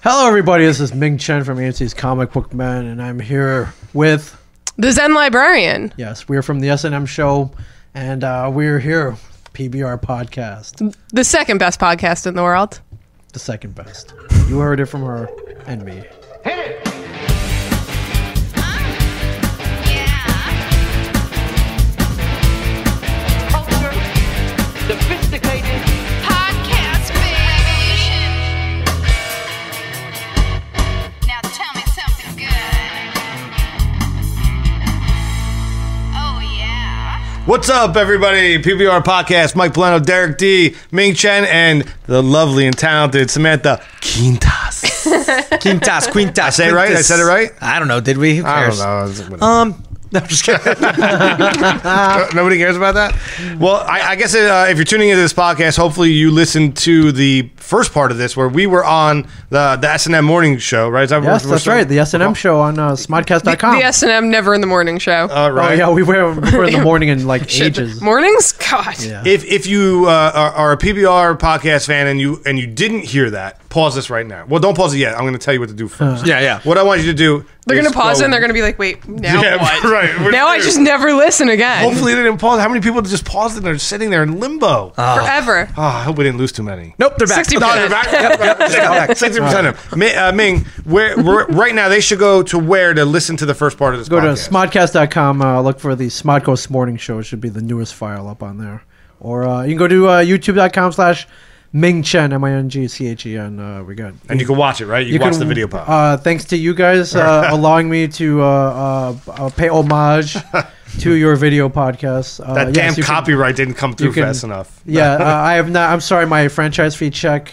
Hello, everybody. This is Ming Chen from AMC's Comic Book Man, and I'm here with... The Zen Librarian. Yes, we're from the S&M show, and we're here, PBR Podcast. The second best podcast in the world. The second best. You heard it from her and me. Hit it! Sophisticated podcast, baby. Now tell me something good. Oh, yeah. What's up, everybody? PBR Podcast, Mike Polano, Derek D, Ming Chen, and the lovely and talented Samantha Quintas. Quintas. I say it right? I said it right? I don't know. Did we? Who cares? I don't know. No, I'm just kidding. Nobody cares about that? Well, I guess if you're tuning into this podcast, hopefully you listened to the first part of this where we were on the S&M morning show, right? Is that Yes, that's right. The S&M show on smodcast.com. The S&M Never in the Morning show. Right. Oh, yeah, we were in the morning in like ages. Mornings? God. Yeah. If you are a PBR podcast fan and you didn't hear that, pause this right now. Well, don't pause it yet. I'm going to tell you what to do first. Yeah. What I want you to do They're going is to pause go- it and they're going to be like, wait, now what? Right. Now I just never listen again. Hopefully they didn't pause. How many people just paused and they're sitting there in limbo? Forever. I hope we didn't lose too many. Nope, they're back. 60%. No, they're back. Yep, just go back. 60% of them. Ming, right now they should go to where to listen to the first part of this Go to podcast? smodcast.com, look for the Smodcoast Morning Show. It should be the newest file up on there. Or you can go to youtube.com/Ming Chen, MINGCHEN. We got. And you can watch it, right? You can watch the video pop. Thanks to you guys allowing me to pay homage to your video podcast. That yes, damn you can- copyright didn't come through you can- fast enough. Yeah, I have not. I'm sorry, my franchise fee check.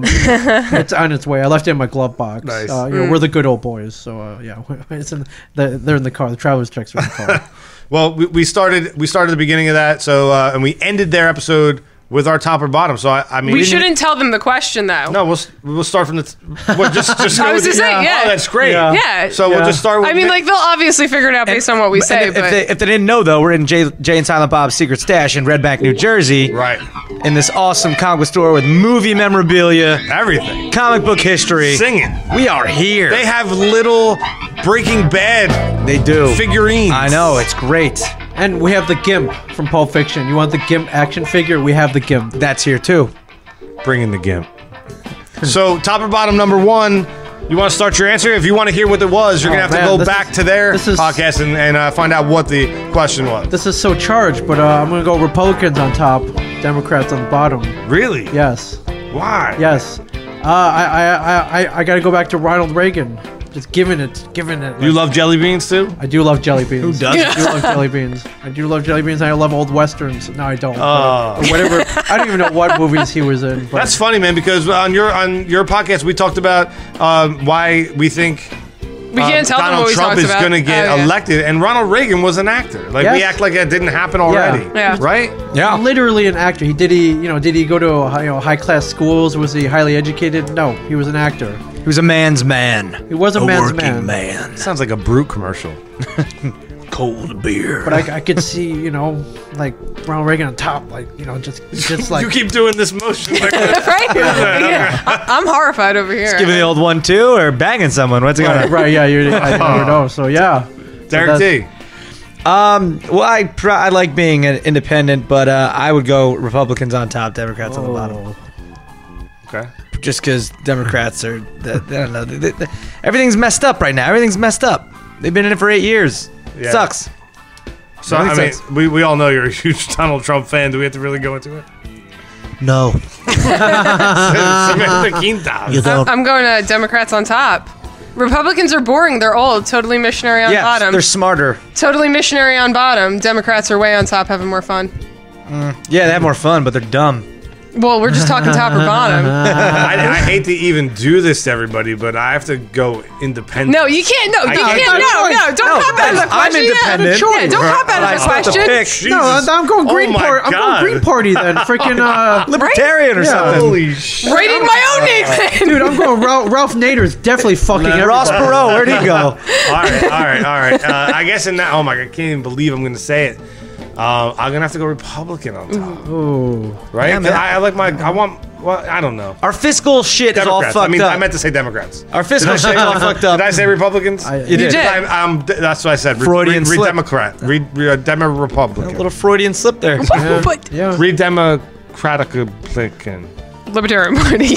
It's on its way. I left it in my glove box. Nice. We're the good old boys. So yeah, it's they're in the car. The traveler's checks are in the car. Well, we started at the beginning of that, so and we ended their episode with our top or bottom. So I mean, We shouldn't tell them the question, though. No, we'll start from the. Just go I was with to say, yeah. Oh, that's great. Yeah. Yeah. So we'll just start with. I mean, like, they'll obviously figure it out based on what we say, And but... if they didn't know, though, we're in Jay and Silent Bob's Secret Stash in Red Bank, New Jersey. right, In this awesome comic book store with movie memorabilia, everything. comic book history. Singing. We are here. They have little Breaking Bad They do. figurines. I know. It's great. And we have the Gimp from Pulp Fiction. You want the Gimp action figure? We have the Gimp. That's here, too. Bring in the gimp. So top or bottom number one. You want to start your answer? If you want to hear what it was, you're Oh, gonna have man, to go this back is- to their this is- podcast and find out what the question was. This is so charged, but I'm gonna go Republicans on top, Democrats on the bottom. Really? Yes, Why? yes. I gotta go back to Ronald Reagan. Just giving it. You love jelly beans too? I do love jelly beans. Who doesn't? I do love jelly beans. I do love jelly beans. I love old westerns. No, I don't. Oh. But whatever. I don't even know what movies he was in. But That's funny, man. Because on your podcast, we talked about why we think we can't tell them Donald what we Trump talked is about. going to get Oh, yeah. elected, and Ronald Reagan was an actor. Like we Yes. act like that didn't happen already. Yeah. Right? Yeah. literally an actor. Did he go to high class schools? Was he highly educated? No, he was an actor. He was a man's man. He was a man's working man. Sounds like a Brute commercial. Cold beer. But I could see, like Ronald Reagan on top, just like You keep doing this motion. Like, Right? Yeah. I'm horrified over here. Giving the old 1-2 or banging someone. What's it going right, yeah, I never know. So yeah, Derek D. Well, I like being an independent, but I would go Republicans on top, Democrats on the bottom. Okay. Just because Democrats are, I don't know, everything's messed up right now. Everything's messed up. They've been in it for 8 years. Yeah. Sucks. So, That I makes mean, we all know you're a huge Donald Trump fan. Do we have to really go into it? No. Samantha Quintas. I'm going to Democrats on top. Republicans are boring. They're old. Totally missionary on Yeah, bottom. they're smarter. Totally missionary on bottom. Democrats are way on top, having more fun. Yeah, they have more fun, but they're dumb. Well, we're just talking top or bottom. I hate to even do this to everybody, but I have to go independent. No, you can't. No, you can't. can't. No, don't cop out of the I'm question. independent. Yeah, don't cop out of the I still question. pick. Jesus. no, I'm going Green Oh my Party. I'm God. going Green Party then. Freaking Libertarian or something. Holy shit. Writing my own name. dude, I'm going Ralph Nader's definitely fucking Ross everybody. Perot, where'd he go? All right. I guess in that, oh my God, I can't even believe I'm going to say it. I'm gonna have to go Republican on top, Ooh. right? Yeah, man. I don't know. Our fiscal shit is all Democrats. fucked up. I meant to say Democrats. Our fiscal shit is all fucked up. Did I say Republicans? You did. That's what I said. Freudian read slip. Democrat. Read Demo-Republican. A little Freudian slip there. But Yeah. Read Democratic-Republican. Libertarian Party.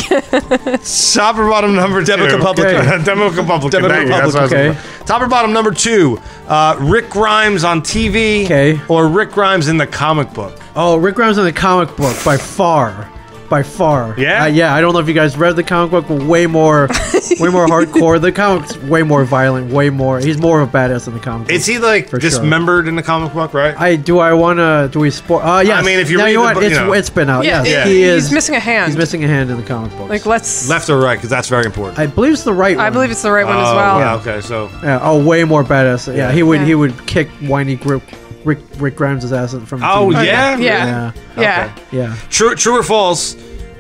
Top or bottom number 2. Demo-Republican. Demo-Republican. Thank you. That's what I was Okay. looking for. Top or bottom number 2. Rick Grimes on TV. Okay. Or Rick Grimes in the comic book. Oh, Rick Grimes in the comic book by far. By far. Yeah? Yeah. I don't know if you guys read the comic book, but way more hardcore. The comic's way more violent, way more. He's more of a badass in the comic book. Is he like For sure. dismembered in the comic book, right? Do we spoil? Yes. I mean, if you now, read you know the what? book, you know. It's been out. Yeah, yes, yeah. He's missing a hand. He's missing a hand in the comic books. Like, let's. Left or right? Because that's very important. I believe it's the right one. I believe it's the right one as Oh, well. yeah, okay, so Yeah, way more badass. Yeah, Yeah. he would kick whiny Rick Grimes' ass from. the Oh, TV. yeah? Yeah. Yeah. Yeah. Yeah. True or false?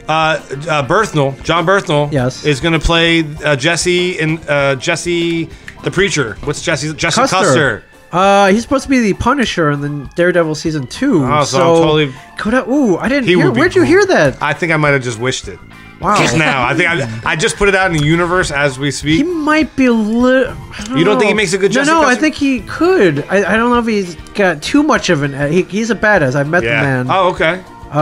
Berthnell, John Berthnell, Yes. is going to play Jesse in Jesse the Preacher. What's Jesse Custer? He's supposed to be the Punisher in the Daredevil season 2. Oh, so I'm totally- I didn't He hear. would be Where'd you cool. hear that? I think I might have just wished it. Wow. Just now. I think I just put it out in the universe as we He speak. might be a little. You don't think he makes a good Jesse No, I Custer? think he could. I don't know if he's got too much of an. He's a badass. I've met the Yeah. man. Oh, okay.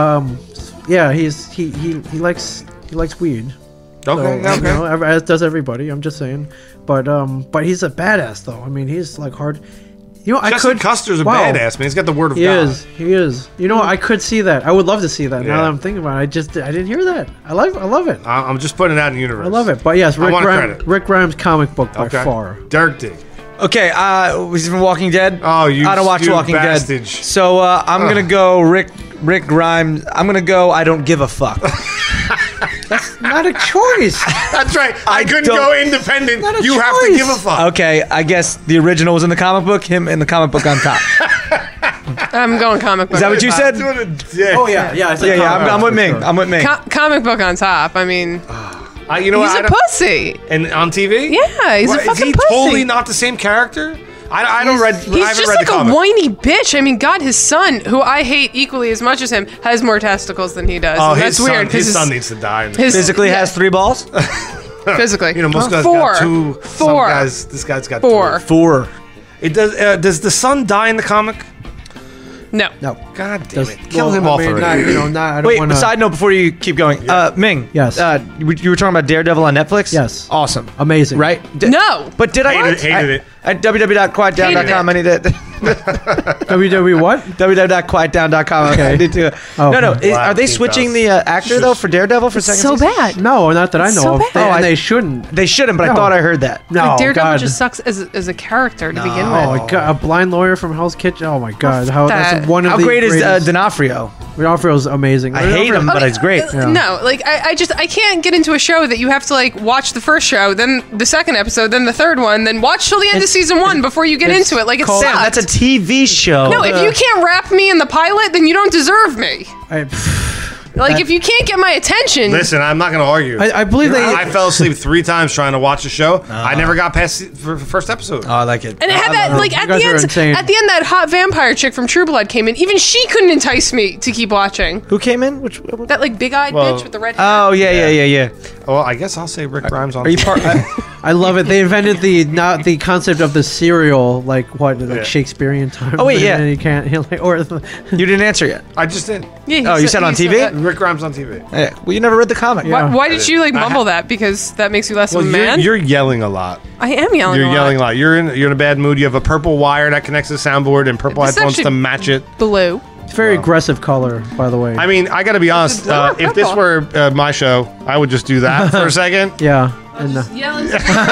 Yeah, he likes weed. So, Okay. you know, as does everybody. I'm just saying. But he's a badass though. I mean, he's like hard. You know, Jesse Custer's a wow. badass, man. He's got the word of He God. is. He is. You know, I could see that. I would love to see that. Now Yeah. that I'm thinking about it, I didn't hear that. I love it. I'm just putting it out in the universe. I love it. But yes, I want credit. Rick Grimes comic book by Okay. far. Derek D. Okay, he's from Walking Dead. Oh, you I don't watch stupid Walking bastard. Dead. So I'm gonna go Rick Grimes. I'm gonna go. I don't give a fuck. Not a choice. That's right. I couldn't don't- go independent. Not a You have to choice. give a fuck. Okay, I guess the original was in the comic book. Him in the comic book on top. I'm going comic book. Is that what you said? Doing a dick. Oh yeah. I'm with Ming. I'm with Ming. Comic book on top. I mean, You know he's what? a pussy. And on TV? Yeah, he's a Is fucking he pussy. totally not the same character? I don't read. I He's haven't just read like the a comic. whiny bitch. I mean, God, his son, who I hate equally as much as him, has more testicles than he does. Oh, And his that's weird. son, 'cause his son needs to die. his- Physically has 3 balls. physically. You know, most guys Four. got 2. Some Four. guys, this guy's got 4. 2. 4. It does. Does the son die in the comic? No. No. God damn Does- it! Kill well, him I off mean, already. I don't Wait, want to. side note before you keep going. Ming. Yes. You were talking about Daredevil on Netflix? Yes. Awesome. Amazing. Right? No. But did I Hated it. At www.quietdown.com, I need that. WWE what? www.quietdown.com. Okay. I need to. Oh, no. okay. Are they switching the actor though for Daredevil for second So season? bad. No, not that I know so of. bad. They shouldn't. They shouldn't, but I No. thought I heard that. No, Like, Daredevil God. just sucks as a character to begin Oh with. my God! A blind lawyer from Hell's Kitchen. Oh my God! How that. that's one of How the great is greatest. D'Onofrio? D'Onofrio's amazing. I hate him, but he's great. Yeah. No, like I can't get into a show that you have to like watch the first show, then the second episode, then the third one, then watch till the end of season 1 before you get it's into it. Like it's called- Sam, that's a TV show. no, if you can't wrap me in the pilot, then you don't deserve me. Like if you can't get my attention, Listen, I'm not going to argue. I believe they. I fell asleep 3 times trying to watch the show. I never got past the first episode. Oh, I like it. and it had that like You at guys the are end, insane. that hot vampire chick from True Blood came in. Even she couldn't entice me to keep watching. Who came in? Which? That like big-eyed Well- bitch with the red hair. Oh yeah. Well, I guess I'll say Rick Grimes on. Are you part? I love it. They invented the concept of the cereal, like Yeah. Shakespearean time. Oh, wait, yeah. And you can't or You didn't answer yet. I just did. Yeah, he Oh, you said on TV? that. Rick Grimes on TV. Yeah. Well, you never read the comic. Yeah. Why did you like mumble that? Because that makes you less Well, of a man. you're yelling a lot. I am yelling. You're a lot. yelling a lot. You're in a bad mood. You have a purple wire that connects to the soundboard and purple This headphones actually- to match it. Blue. It's very aggressive color, by the way. I mean, I got to be honest. blue or If this purple? were my show, I would just do that for a second. yeah. And, Yelling.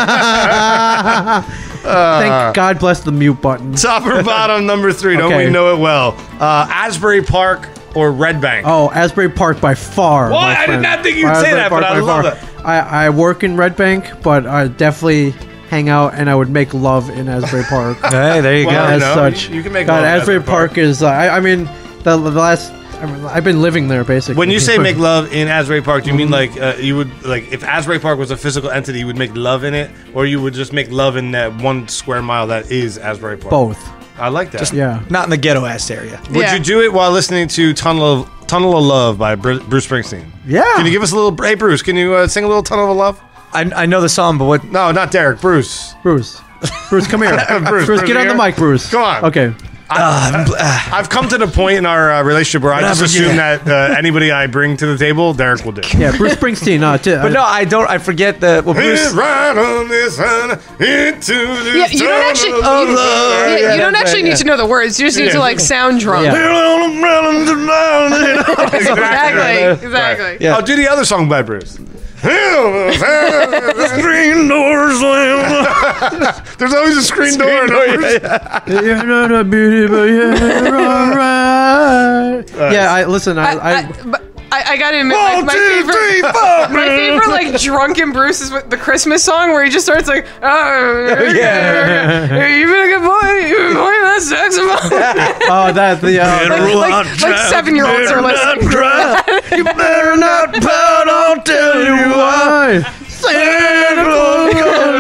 thank God bless the mute button. Top or bottom, number 3. Don't Okay. we know it well? Asbury Park or Red Bank? Oh, Asbury Park by far. What? my I did friend. not think you'd say Asbury that, but I by love far. it. I work in Red Bank, but I definitely hang out and I would make love in Asbury Park. Hey, there you Well, go. as no, such. you can make God, love in Asbury Asbury Park. Park is. I mean, the last. I've been living there basically. When you say make love in Asbury Park, do you mean like you would like if Asbury Park was a physical entity, you would make love in it, or you would just make love in that 1 square mile that is Asbury Park? both. I like that. Yeah. Not in the ghetto ass area. Would Yeah. you do it while listening to Tunnel of Love by Bruce Springsteen? Yeah. Can you give us a little? Hey, Bruce, can you sing a little Tunnel of Love? I know the song, but what? No, not Derek. Bruce. Bruce, come here. Bruce, Bruce, get on the here. mic, Bruce. Come on. Okay. I've come to the point in our relationship where I just assume that anybody I bring to the table, Derek will do. Yeah, Bruce Springsteen. But no, I don't. I forget the. Well, Bruce. Right on this into this Yeah, you don't actually. tunnel of love. You Yeah, don't that's actually right, need to know the words. You just need Yeah. to like sound drunk. Yeah. Exactly. Yeah. I'll do the other song by Bruce. Screen door slam. There's always a screen door. You're not a beauty, but you're alright. Yeah, listen. I got to admit, my favorite like drunken Bruce is with the Christmas song where he just starts like, oh, Yeah. you've been a good boy, you've been playing that saxophone. Oh, that the like 7-year-olds are listening. you better not pout. I'll tell you why. Santa Claus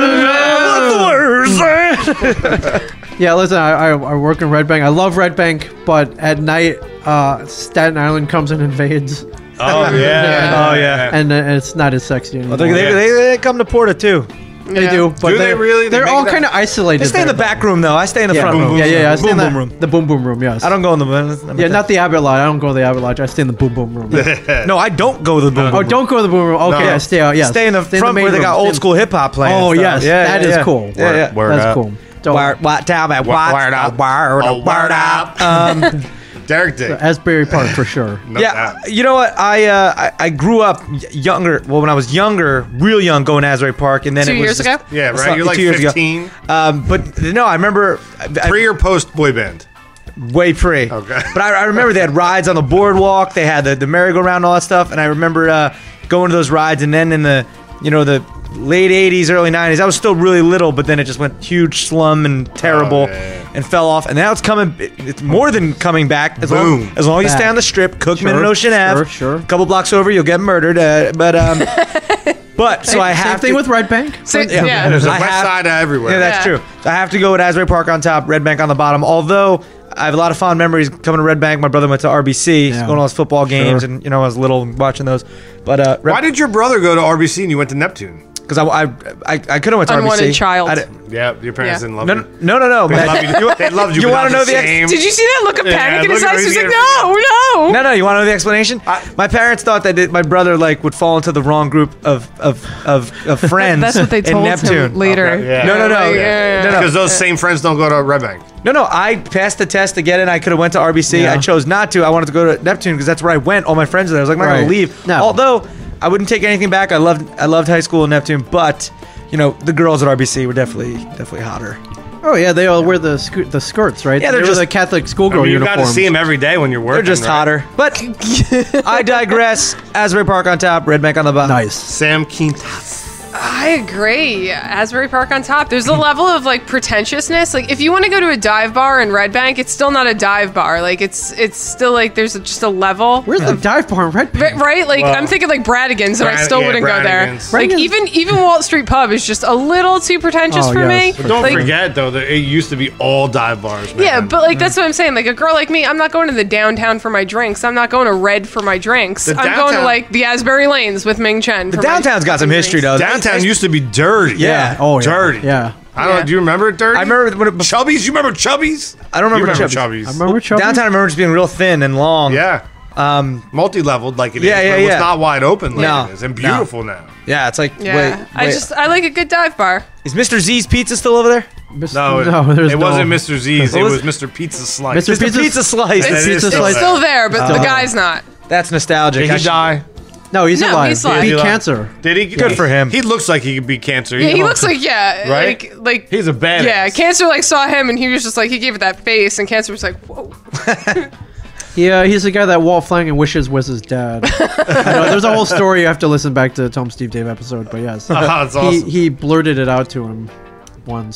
Yeah, listen. I work in Red Bank. I love Red Bank, but at night, Staten Island comes and invades, Oh yeah. Oh yeah. and it's not as sexy anymore. They come to Porta too. They do, but Do they really? They They're make all that- kind of isolated. They stay in the there. back room though. I stay in the Yeah, front room. yeah. I stay in Boom the boom room. The boom boom room. Yes. I don't go in the. Yeah, not the Abbott Lodge. I don't go to the Abbott Lodge. I stay in the boom boom room. No, I don't go to the boom. Oh, boom room. don't go to the boom room. Okay, No. yeah, stay out. Yeah, Stay in the front main where they got room. old school hip hop playing. Oh and yes, stuff. Yeah, that yeah, is yeah. cool. Yeah, yeah. Word That's up. cool. Don't- What? Tell me Word up. Word up. Derek did. Asbury Park for sure. No Yeah, doubt. you know what? I grew up younger. Well, when I was younger, real young, going to Asbury Park, and then 2 it was years just- ago? Yeah, It's right. not- You're like 2 years ago. 15. But no, I remember Pre or post boy band? way pre. Okay. But I remember they had rides on the boardwalk. They had the merry-go-round and all that stuff. And I remember going to those rides. And then in the the late 80s, early 90s, I was still really little, but then it just went huge slum and terrible and fell off. And now it's coming. It's more than coming back. As long Boom. as you Back. stay on the strip, Cookman Sure, and Ocean Ave. sure. A couple blocks over, you'll get murdered. But so I have Same thing to, with Red Bank. Yeah. There's a I west have- side everywhere. Yeah, that's Yeah. true. So I have to go at Asbury Park on top, Red Bank on the bottom. Although I have a lot of fond memories coming to Red Bank. My brother went to RBC, Yeah. going to all his football games, Sure. and I was little watching those. But Why did your brother go to RBC and you went to Neptune? because I could have went to Unwanted RBC. child. I di- Yeah, your parents Yeah. didn't love no, you. no, They man. loved you. They loved you. You but wanna not know the ex- same. Did you see that look of Yeah, panic in his look at eyes? him, He's he's like, getting- no. No, you want to know the explanation? My parents thought that my brother would fall into the wrong group of friends. That's what they in told Neptune. him later. Okay, yeah. No. Like, yeah. No. Because those same friends don't go to Red Bank. No, I passed the test to get in. I could have went to RBC. Yeah. I chose not to. I wanted to go to Neptune because that's where I went. All my friends were there. I was like, I'm not Right. going to leave. No. Although I wouldn't take anything back. I loved high school in Neptune, but the girls at RBC were definitely hotter. Oh yeah, they all wear the skirts, right? Yeah, they they're wear just- the Catholic I schoolgirl mean, you got to uniforms. see them every day when you're working. They're just right? hotter. But I digress. Asbury Park on top, Red Bank on the bottom. Nice. Sam Quintas. I agree. Asbury Park on top. There's a level of like pretentiousness. Like if you want to go to a dive bar in Red Bank, it's still not a dive bar. Like it's still like there's just a level. Where's the dive bar in Red Bank? Right? Like Well, I'm thinking like Bradigan's, and I still yeah, wouldn't go there. Bradigan's. Like Bradigan's- even Walt Street Pub is just a little too pretentious Oh, for yes. me. But Don't Like, forget though that it used to be all dive bars. Man. Yeah, but like that's what I'm saying. Like a girl like me, I'm not going to the downtown for my drinks. I'm not going to Red for my drinks. The I'm going to downtown- like the Asbury Lanes with Ming Chen. The downtown's got some history, though. downtown used to be dirty. Yeah. Oh yeah. Dirty. Yeah. I don't know. Yeah. Do you remember it dirty? I remember when it, Chubbies. You remember Chubbies? I don't remember You Chubbies. I remember Chubby. Downtown, I remember just being real thin and long. Yeah. Multi-leveled like it is. Yeah, but yeah, it's yeah. not wide open like No. it is. And beautiful now. Yeah, it's like, Yeah, wait. I like a good dive bar. Is Mr. Z's Pizza still over there? No, there's it no. wasn't Mr. Z's. It What was was- Mr. Pizza Slice. Mr. Mr. Pizza Slice. That is Pizza still Slice. there. Still there, but the guy's not. That's nostalgic. Did I he should- die? No, he's No, alive. he's alive. He beat He's alive. cancer. Did he? Good for him. He looks like he could be cancer. Yeah, he looks like Right? like He's a badass. Yeah, Cancer like saw him and he was just like he gave it that face and Cancer was like, whoa. Yeah, he's the guy that Walt Flanagan wishes was his dad. I know, there's a whole story. You have to listen back to the Tom Steve Dave episode, but yes, That's awesome. he blurted it out to him once.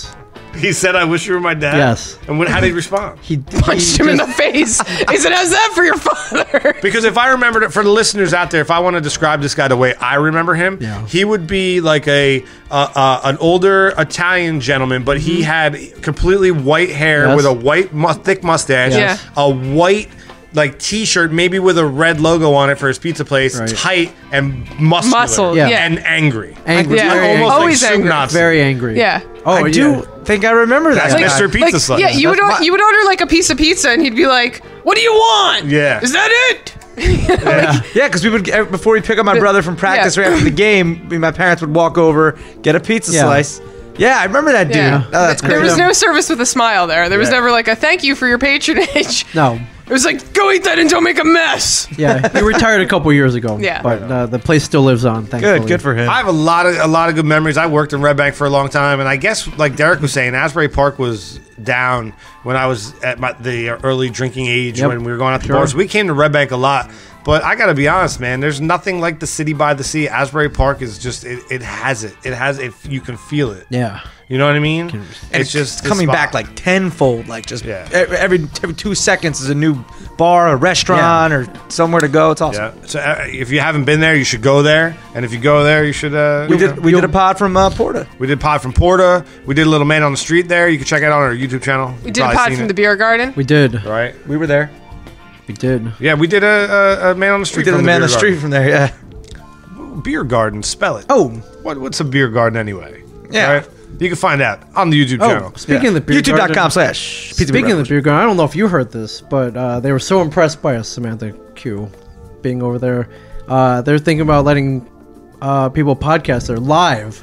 He said, "I wish you were my dad." Yes. And how did he respond? He Punched him in the face. He said, "How's that for your father?" Because if I remembered it, for the listeners out there, if I want to describe this guy the way I remember him, Yeah. he would be like an older Italian gentleman, but he had completely white hair Yes. with a white thick mustache, Yeah. a white like T-shirt, maybe with a red logo on it for his pizza place, Right. tight and muscular, Muscle, Yeah. yeah. and angry. angry, Yeah. very, Almost angry. Always like angry. Nazi. very angry. Yeah. Oh, I do think I remember that. That's guy. Mr. Pizza Slice. Yeah, you would That's my- you would order like a piece of pizza, and he'd be like, "What do you want? Yeah. Is that it?" Yeah. Yeah, because we would before we'd pick up my brother from practice Yeah. right after the game, my parents would walk over, get a pizza Yeah. slice. Yeah, I remember that dude. Yeah. Oh, that's There great. was no service with a smile there. There was Yeah. never like a thank you for your patronage. No. It was like, go eat that and don't make a mess. Yeah, he retired a couple years ago. Yeah. But the place still lives on. Thankfully. Good for him. I have a lot of good memories. I worked in Red Bank for a long time, and I guess like Derek was saying, Asbury Park was down when I was at the early drinking age Yep. when we were going out to Sure. bars. We came to Red Bank a lot, but I got to be honest, man. There's nothing like the city by the sea. Asbury Park is just it has it. It has it. You can feel it. Yeah. You know what I mean? And It's just the coming spot. back like tenfold. Like just Yeah. every 2 seconds is a new bar, a restaurant, or somewhere to go. It's awesome. Yeah. So if you haven't been there, you should go there. And if you go there, you should. We did a pod from Porta. We did pod from Porta. We did a little man on the street there. You can check it out on our YouTube channel. We did a pod from the beer garden. We did. Right. We were there. We did. Yeah, we did a man on the street. We did from the man on the beer street from there. Yeah. garden. Beer garden. Spell it. Oh. What's a beer garden anyway? Yeah. Right? You can find out on the YouTube channel. Oh, speaking of the beer garden. YouTube.com/pizza. Speaking of the beer garden, I don't know if you heard this, but they were so impressed by us, Samantha Q, being over there. They're thinking about letting people podcast there live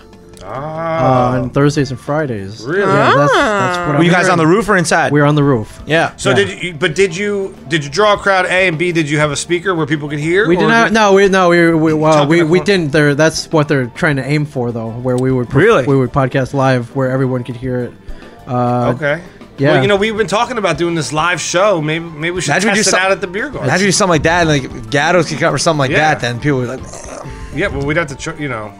on Thursdays and Fridays. Really? Yeah, that's what Were you guys on the roof? roof or inside? We were on the roof. Yeah. So Yeah. did you draw a crowd A and B? Did you have a speaker where people could hear? We did or not. We Talking didn't. That's what they're trying to aim for, though. Where we would Really? we would podcast live where everyone could hear it. Okay. Yeah. Well, we've been talking about doing this live show. Maybe we should Imagine we test do it out some- at the beer garden. Imagine you do something like that, like Gatto's could come or something like Yeah. that. Then people would be like, Yeah, well, we'd have to,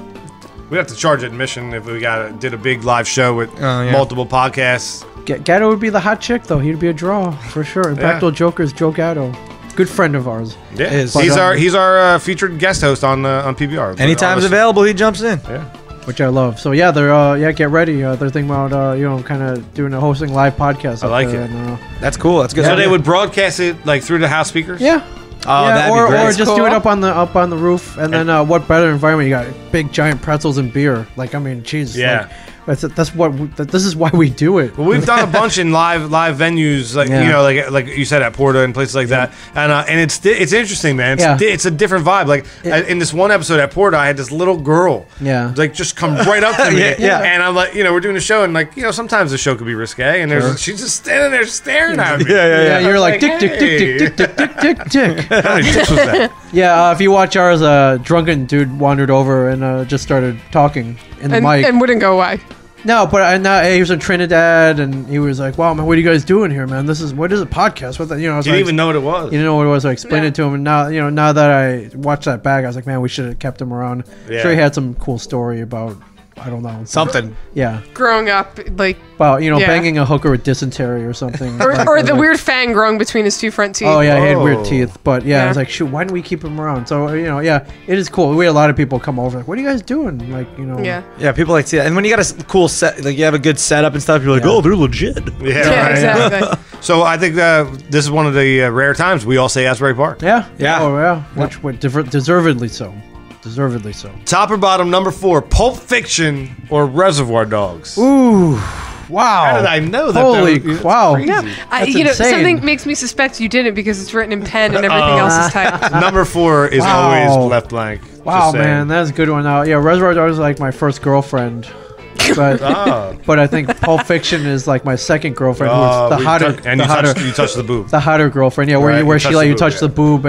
we'd have to charge admission if we did a big live show with yeah. multiple podcasts. Gatto would be the hot chick, though. He'd be a draw for sure. Impactful Joker's Joe Gatto, good friend of ours. Yeah, Is. he's But, he's our featured guest host on PBR. anytime's available, he jumps in. Yeah. Which I love. So yeah, they're get ready. They're thinking about kind of doing a hosting live podcast. I up like there it. And, That's cool. That's good. So they would broadcast it like through the house speakers. yeah. Oh, Yeah, that'd be or great. just do Cool. it up on the roof, and then what better environment? You got big giant pretzels and beer. Like I mean, Jesus. Yeah. Like, this is why we do it. Well, we've done a bunch in live venues, like Yeah. like you said at Porta and places like that, and it's interesting, man. Yeah. It's a different vibe. Like in this one episode at Porta, I had this little girl, Yeah. like just come right up to me, Yeah. and I'm like, we're doing a show, and like sometimes the show could be risque, and she's just standing there staring at me. Yeah, you're like like, dick, dick, dick, dick, dick, dick, dick, dick. How many dicks was that? Yeah, if you watch ours, a drunken dude wandered over and just started talking in the mic. And wouldn't go away. No, but he was in Trinidad, and he was like, "Wow, man, what are you guys doing here, man? What is a podcast? What the, I was Didn't like, even know what it was. You didn't know what it was. I explained Yeah. it to him, and now that I watched that back, I was like, man, we should have kept him around. Yeah. Sure, he had some cool story about, I don't know, something. yeah, Growing up, like, about Yeah. banging a hooker with dysentery or something, or the weird fang growing between his two front teeth. Oh yeah, he had weird Oh. teeth, but yeah, I Yeah. was like, shoot, why didn't we keep him around? So yeah, it is cool. We had a lot of people come over, like, what are you guys doing? Like, Yeah. Yeah, people like to see that. And when you got a cool set, like you have a good setup and stuff, you're like, Yeah. oh, they're legit. Yeah, Yeah, right. exactly. So I think this is one of the rare times we all say Asbury Park. Yeah, Yeah. oh yeah, which deservedly so, deservedly so. Top or bottom, number 4, Pulp Fiction or Reservoir Dogs? Ooh, wow! How did I know that? Holy That's wow! crazy. That's insane. Something makes me suspect you didn't because it's written in pen and everything else is typed. Number 4 is Wow. always left blank. Wow, Just saying. man, that's a good one. Yeah, Reservoir Dogs is like my first girlfriend, but Oh. but I think Pulp Fiction is like my second girlfriend, who's the we hotter, touch- and the you hotter, touched, you touched the boob. the hotter girlfriend. Yeah, Right, where you she touch let the you boob, touch yeah. the boob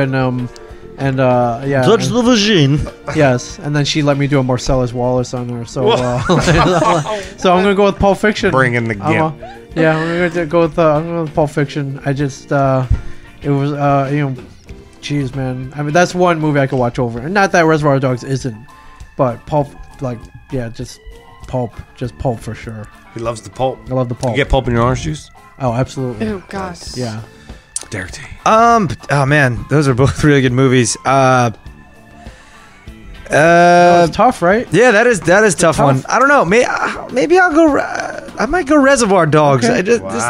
and yeah, the vagine. yes, and then she let me do a Marcellus Wallace on her. So so I'm gonna go with Pulp Fiction. Bring in the gimp. Yeah, I'm gonna go with I'm going with Pulp Fiction. I just it was jeez, man. I mean, that's one movie I could watch over, and not that Reservoir Dogs isn't, but Pulp, like, yeah, just pulp, just pulp for sure. He loves the pulp. I love the pulp. You get pulp in your orange juice? Oh, absolutely. Oh God. Yeah. Derek T. Oh man, those are both really good movies. It's tough, right? Yeah, that is tough, tough. one. I don't know. Maybe I'll go. I might go Reservoir Dogs. Okay.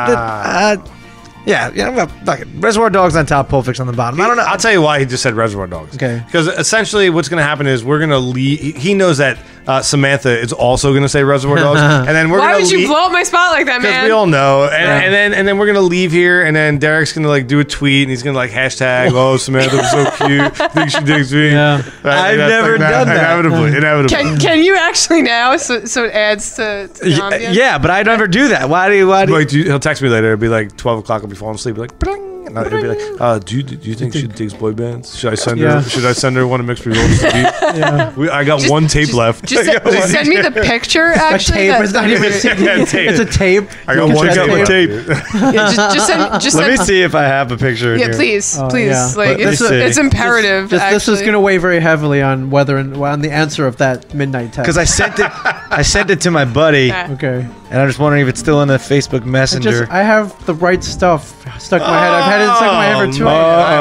Yeah. Fuck it. Reservoir Dogs on top, Pulp Fiction on the bottom. I don't know. I'll tell you why he just said Reservoir Dogs. Okay. Because essentially what's going to happen is we're going to leave. He knows that Samantha is also going to say Reservoir Dogs. And then we're Why going would to you blow up my spot like that, Because man? we all know. And then we're going to leave here. And then Derek's going to like do a tweet. And he's going to like hashtag, oh, Samantha was so cute. I think she digs me. Yeah. I've never done that. Inevitably. Can you actually now? So it adds to the ambience? Yeah, but I never do that. Why do you? Like, he'll text me later. It'll be like 12 o'clock. I'll be falling asleep. Be like, bling. And it'll be like, do you think she digs boy bands? Should I send her? Yeah. Should I send her one of mixed results? Yeah. I got one tape left. Just send me the picture. A Actually, tape. It's not even a CD. Yeah, tape. It's a tape. I got You one can tape. Yeah, just Let me send. see if I have a picture. Yeah, here. please. Yeah. Like Let me see. it's imperative. This is actually. going to weigh very heavily on whether on the answer of that midnight text. Because I sent it to my buddy, Yeah. Okay. and I'm just wondering if it's still in the Facebook Messenger. I have the right stuff stuck in my head. I've had it stuck in my head for 2 years. I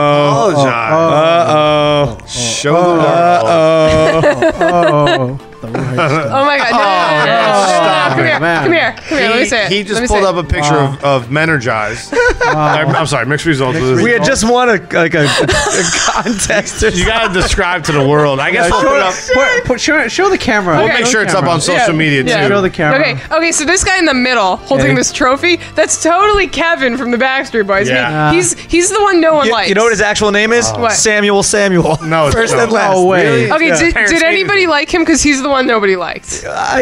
apologize. Show the world. Oh, the right stuff. Oh my God! No, stop come it, here, man. come here, come here. Let me say it. He Let just me pulled say up it. a picture of Menergize. I'm sorry, mixed results. we had just won a contest. You gotta describe to the world. I guess we'll put it up. Show the camera. We'll make sure it's up on social media too. Yeah. Show the camera. Okay, so this guy in the middle holding Okay. this trophy, that's totally Kevin from the Backstreet Boys. Yeah. He's the one no one likes. You know what his actual name is? What? Samuel. No, it's First no. and last. No way. Okay, His parents did hated anybody like him? Because he's the one nobody liked.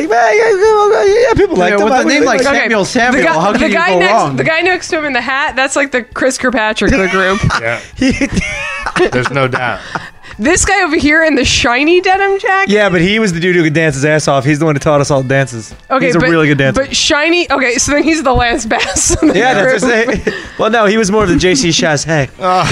Yeah, people like Yeah, him. with a name like Samuel, the guy, how can the you guy go next, wrong? The guy next to him in the hat, that's like the Chris Kirkpatrick of the group. Yeah, there's no doubt. This guy over here in the shiny denim jacket. Yeah, but he was the dude who could dance his ass off. He's the one who taught us all dances. Okay, he's a but, really good dancer. But shiny. Okay, so then he's the Lance Bass. Of the Yeah, group. that's what well, no, he was more of the JC Chasez.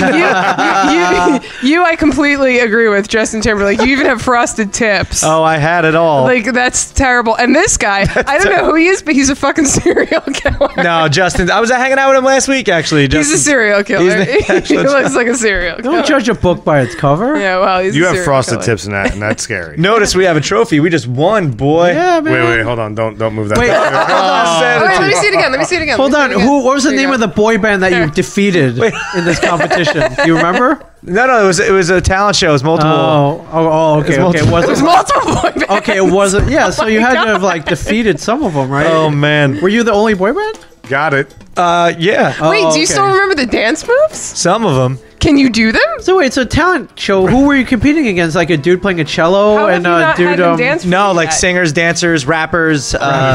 You, I completely agree with Justin Timberlake. You even have frosted tips. Oh, I had it all. Like, that's terrible. And this guy, I don't know who he is, but he's a fucking serial killer. No, Justin. I was hanging out with him last week, actually. He's a Justin. serial killer. He's the- He looks like a serial killer. Don't judge a book by its cover. Yeah, well, he's You a have serial frosted killer. tips in that, and that's scary. Notice we have a trophy. We just won, boy. Yeah, man. Wait, hold on. Don't move that. Wait, Oh, wait, let me see it again. Let me see it again. hold Let on. me see it again. What was the There you name go. of the boy band that you defeated in this competition? Do you remember? No, it was a talent show. It was multiple. Okay, okay. It There's wasn't. multiple boy bands. Okay, it wasn't. Yeah, so you had to have like defeated some of them, right? Oh man. Were you the only boy band? Got it. Yeah. Wait, do you okay. still remember the dance moves? Some of them. Can you do them? So wait, it's a talent show. Who were you competing against? Like a dude playing a cello How and have you a not dude. had them dance for No, you like yet? singers, dancers, rappers.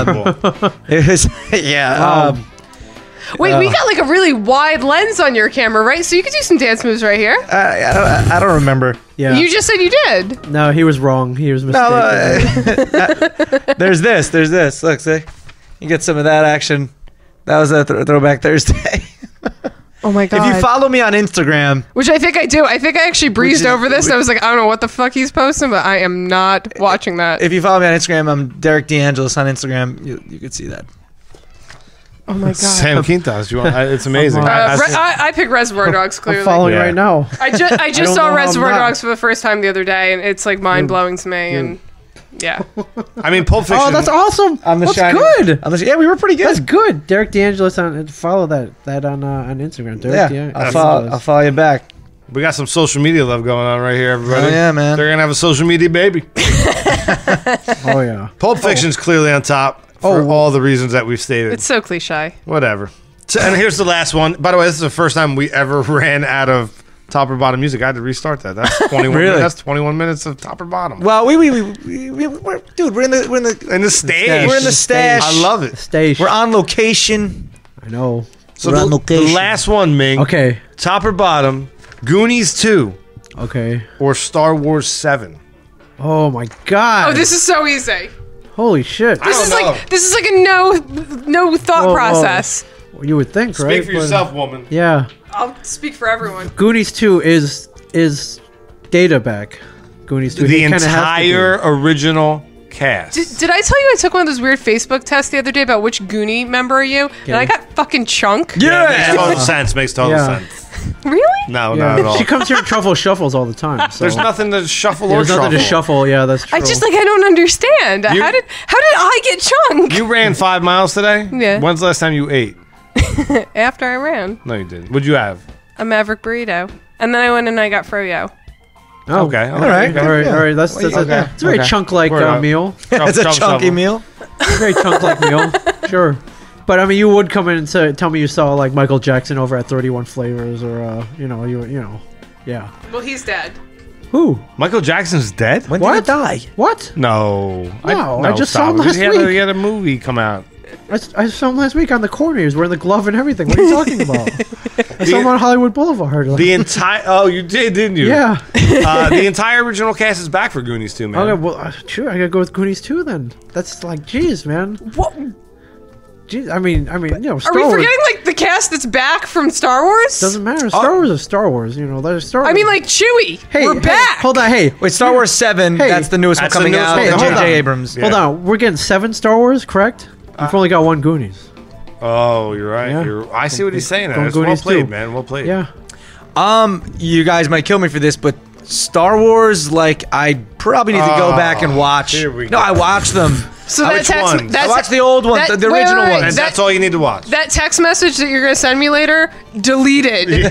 It was yeah. Wait, we got like a really wide lens on your camera, right? So you could do some dance moves right here. I don't remember. Yeah. You just said you did. No, he was wrong. He was mistaken. No, there's this. Look, see, you get some of that action. That was a Throwback Thursday. Oh my god. If you follow me on Instagram, Which I think I do. I think I actually breezed over this. I was like, I don't know what the fuck he's posting, but I am not watching that. if you follow me on Instagram, I'm Derek DeAngelis on Instagram. You could see that. Oh my god. Sam Quintas. You want? It's amazing. I pick Reservoir Dogs clearly. I'm following Yeah. right now. I just don't saw know how I'm Reservoir not. Dogs for the first time the other day, and it's like mind blowing to me. And yeah, I mean, Pulp Fiction. Oh, that's awesome. I'm the That's shiny- good. Yeah, we were pretty good. That's good. Derek DeAngelis on follow that on Instagram. Derek Yeah, DeAngelis. I'll follow you back. We got some social media love going on right here, everybody. Oh, yeah, man. They're gonna have a social media baby. Oh yeah. Pulp Fiction's clearly on top for all the reasons that we've stated. it's so cliche. Whatever. So, and here's the last one. By the way, this is the first time we ever ran out of top or bottom music. I had to restart that. That's 21. Really? That's 21 minutes of top or bottom. Well, we're dude. We're in the In the stage. we're in the stash. I love it. Stage. We're on location. I know. So We're on the location. last one, Ming. Okay. Top or bottom, Goonies 2 Okay. or Star Wars 7? Oh my God. Oh, this is so easy. Holy shit. This is like a no thought Whoa, whoa. process. You would think, right? Speak for But- yourself, woman. Yeah. I'll speak for everyone. Goonies 2 is data back. Goonies 2. The He kinda has to be. entire original cast. Did I tell you I took one of those weird Facebook tests the other day about which Goonie member are you? And I got fucking Chunk. Makes total sense. Makes total sense. Really? No, Yeah. not at all. She comes here and truffle shuffles all the time. So. There's nothing to shuffle or There's nothing to shuffle. Yeah, that's true. I just I don't understand. You- How did I get Chunk? You ran 5 miles today? Yeah. When's the last time you ate? After I ran No, you didn't. What'd you have? a Maverick burrito, and then I went and I got froyo. Oh, Okay. all right, all right, all right. That's Okay. it's a very Okay. chunk-like Word up. meal. It's a chunky meal. Very chunk-like meal. Sure. But I mean, you would come in and tell me you saw like Michael Jackson over at 31 Flavors, or yeah. Well, he's dead. Who? Michael Jackson's dead? When What? did he die? What? No. No, I just saw him stop. last He had a- week. He had a movie come out. I saw him last week on the corner. He was wearing the glove and everything. What are you talking about? I saw him on Hollywood Boulevard. The entire... Oh, you did, didn't you? yeah. The entire original cast is back for Goonies 2, man. Okay, well, sure. I gotta go with Goonies 2 then. That's like, jeez, man. What? Jeez, I mean, Are Star we Wars forgetting like the cast that's back from Star Wars? doesn't matter. Star Wars is Star Wars. There's Star Wars. I mean, like Chewie. hey, We're back. Hold on, hey. Wait, Star Wars 7. Hey, that's the newest one that's the coming newest out. one. and Hey, hold J.J. on. Abrams. Hold on. We're getting 7 Star Wars, correct? We've only got 1 Goonies. Oh, you're right. Yeah. I see what he's saying. From It's well Goonies played, 2. man. Well played. Yeah. You guys might kill me for this, but Star Wars, like, I probably need to go back and watch. here we No, go. I watched them. So Which ones? I watched the old one, the original And ones. that's all you need to watch. That text message that you're gonna send me later, deleted.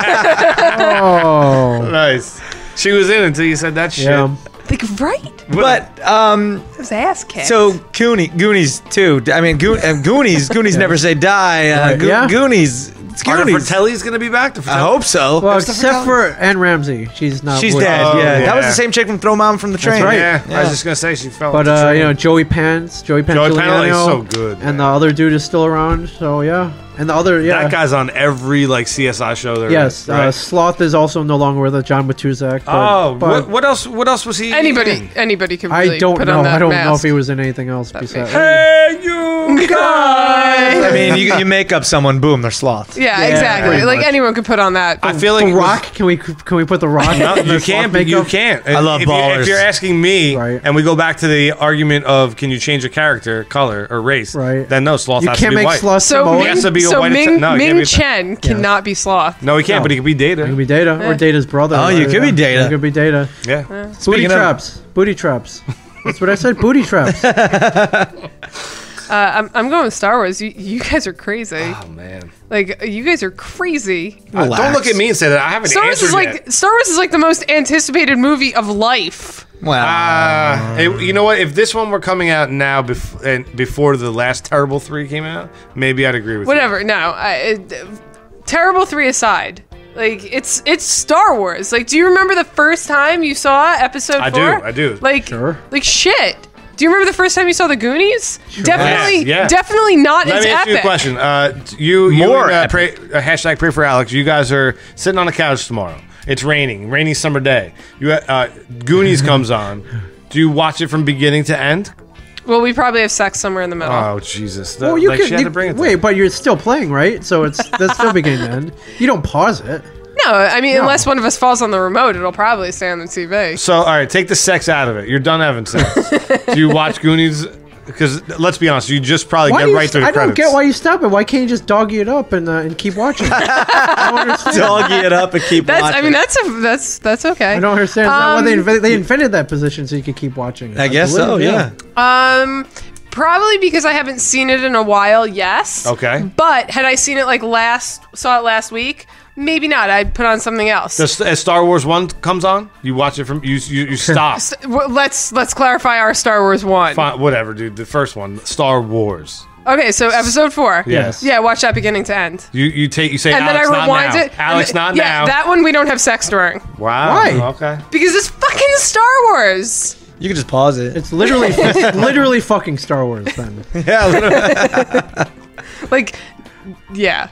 Oh. Nice. She was in until you said that shit. Yeah. Like, right? But His ass kicked. so Goonies too. I mean, Goonies never say die. Right, yeah. Goonies. It's Arthur Goonies. Fratelli's going to be back. I hope so. Well, except for Anne Ramsey. She's not. She's with dead. us. Yeah. yeah. That was the same chick from Throw Mom from the Train. right. Yeah, I was Yeah. just going to say she fell. But, off the train. Joey Pantoliano's Pantoliano's so good, And man. the other dude is still around. So, yeah. And the other, yeah. That guy's on every like CSI show there. Yes. is, right? Sloth is also no longer with us, John Matuzak. Oh, what else? What else was he? in? Anybody could really I don't put know. on that I don't know if mask. he was in anything else besides. Hey, you guys! I mean, you make up someone, boom, they're sloths. Yeah, Yeah, exactly. pretty Like much. anyone could put on that. I feel like The it was- Rock? Can we put the Rock? No, in the you Sloth can't. You makeup? can't. I love if ballers. If you're asking me, Right. and we go back to the argument of can you change a character, color, or race? Right. Then no, Sloth You has can't to be make white. Sloth So Samoan. He has to be a so white Ming, Italian. No, he can't Ming be- Chen cannot be Sloth. No, he can't. No. But he could be Data. It could be Data or Data's brother. Oh, you could be Data. It could be Data. Yeah. Booty Speaking of- traps. Booty traps. That's what I said. Booty traps. I'm going with Star Wars. You guys are crazy. Oh man. Like you guys are crazy. Don't look at me and say that. I haven't Star Wars answered is yet. Star Wars is like the most anticipated movie of life. Well, You know what? If this one were coming out now before the last Terrible 3 came out, maybe I'd agree with Whatever. No, Terrible 3 aside. Like it's Star Wars. Like, do you remember the first time you saw Episode 4? I do. Like, Sure. like shit. Do you remember the first time you saw the Goonies? Definitely, Yeah. definitally not Let as me ask epic. you a question. You More and, hashtag pray for Alex. You guys are sitting on the couch tomorrow. It's raining, rainy summer day. Goonies comes on. Do you watch it from beginning to end? Well, we probably have sex somewhere in the middle. Oh Jesus! Well, you Like, she had could to bring it wait, there. but you're still playing, right? So that's still beginning to end. You don't pause it. No, I mean, No. unless one of us falls on the remote, it'll probably stay on the TV. So, all right, take the sex out of it. You're done having sex. Do you watch Goonies? Because let's be honest, you just probably Why get do you right through the I don't credits. get why you stop it. Why can't you just doggy it up and keep watching? I don't understand. doggy it up and keep That's. watching. I mean, that's okay. I don't understand. Is that why they invented that position so you could keep watching? I guess so, believe, yeah. Probably because I haven't seen it in a while. Yes. Okay. But had I seen it saw it last week, maybe not. I'd put on something else. As Star Wars 1 comes on, you watch it from you stop. Let's clarify our Star Wars 1. Fine, whatever, dude. The first one, Star Wars. Okay, so episode 4. Yes. Yeah, watch that beginning to end. You say And Alex, then I not rewind now. it. Alex, and not yeah, now. that one we don't have sex during. Wow. Why? Okay. Because it's fucking Star Wars. You can just pause it. It's literally fucking Star Wars then. Yeah, literally. Like, yeah.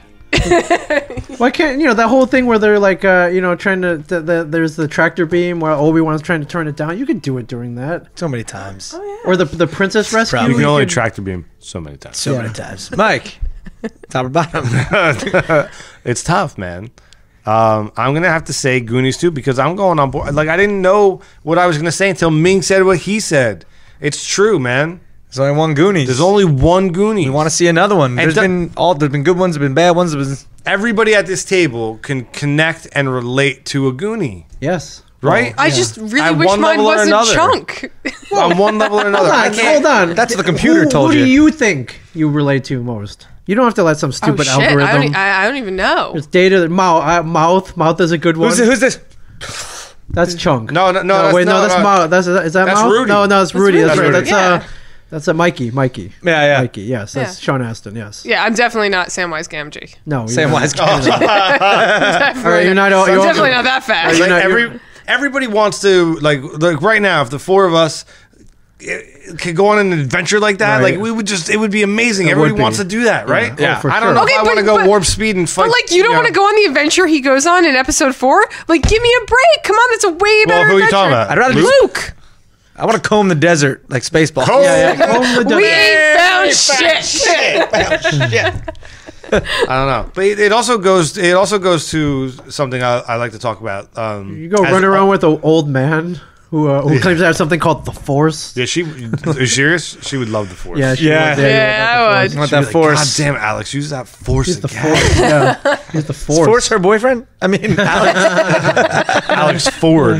Why can't that whole thing where they're like trying to there's the tractor beam where Obi-Wan's trying to turn it down. You could do it during that. So many times. Or the princess rescue. Probably. You can only could- tractor beam so many times. So Yeah. many times. Mike, top or bottom? It's tough, man. I'm gonna have to say Goonies too because I'm going on board. Like I didn't know what I was gonna say until Ming said what he said, It's true, man. There's only one Goonies. There's only one Goonie. We want to see another one. There's been good ones, there's been bad ones. Everybody at this table can connect and relate to a Goonie, Yes. right? I just really At wish one mine level or wasn't another. Chunk. On one level or another. Hold on. That's what the computer told Who you. do you think you relate to most? You don't have to let some Oh, stupid shit. algorithm. I don't even know. It's data. Mouth is a good one. Who's this? Mm. That's Chunk. No, that's That's Mouth. Is that That's Mouth? Rudy. No, that's Rudy. Rudy. That's right. Rudy. That's a Mikey. Yeah. Mikey. Yes, that's Yeah. Sean Astin. Yes. Yeah, I'm definitely not Samwise Gamgee. No. Samwise All Definitely, right, you're not. I'm You're definitely not that fast. You're Like not- everybody wants to like right now. If the four of us could go on an adventure like that, Right. like we would just, it would be amazing. It Everybody would be. wants to do that, right? Yeah. Oh, for I don't sure. know Okay, if I but- want to go but- warp speed and fight. But like, you don't want to go on the adventure he goes on in episode 4. Like, give me a break. Come on, that's a way better. Well, who are you adventure. talking about? I'd rather Luke. I want to comb the desert like Spaceballs. Yeah. Comb the We desert. ain't found shit. I don't know, but it also goes. It also goes to something I like to talk about. You go run around with an old man who claims to have something called the Force. Yeah, she is you serious? She would love the Force. Yeah. Yeah. Yeah, I would. I want She'd be that like, Force. God damn, Alex, use that Force He's the again. Force. Yeah. He's the Is Force. Force her boyfriend? I mean, Alex. Alex Ford.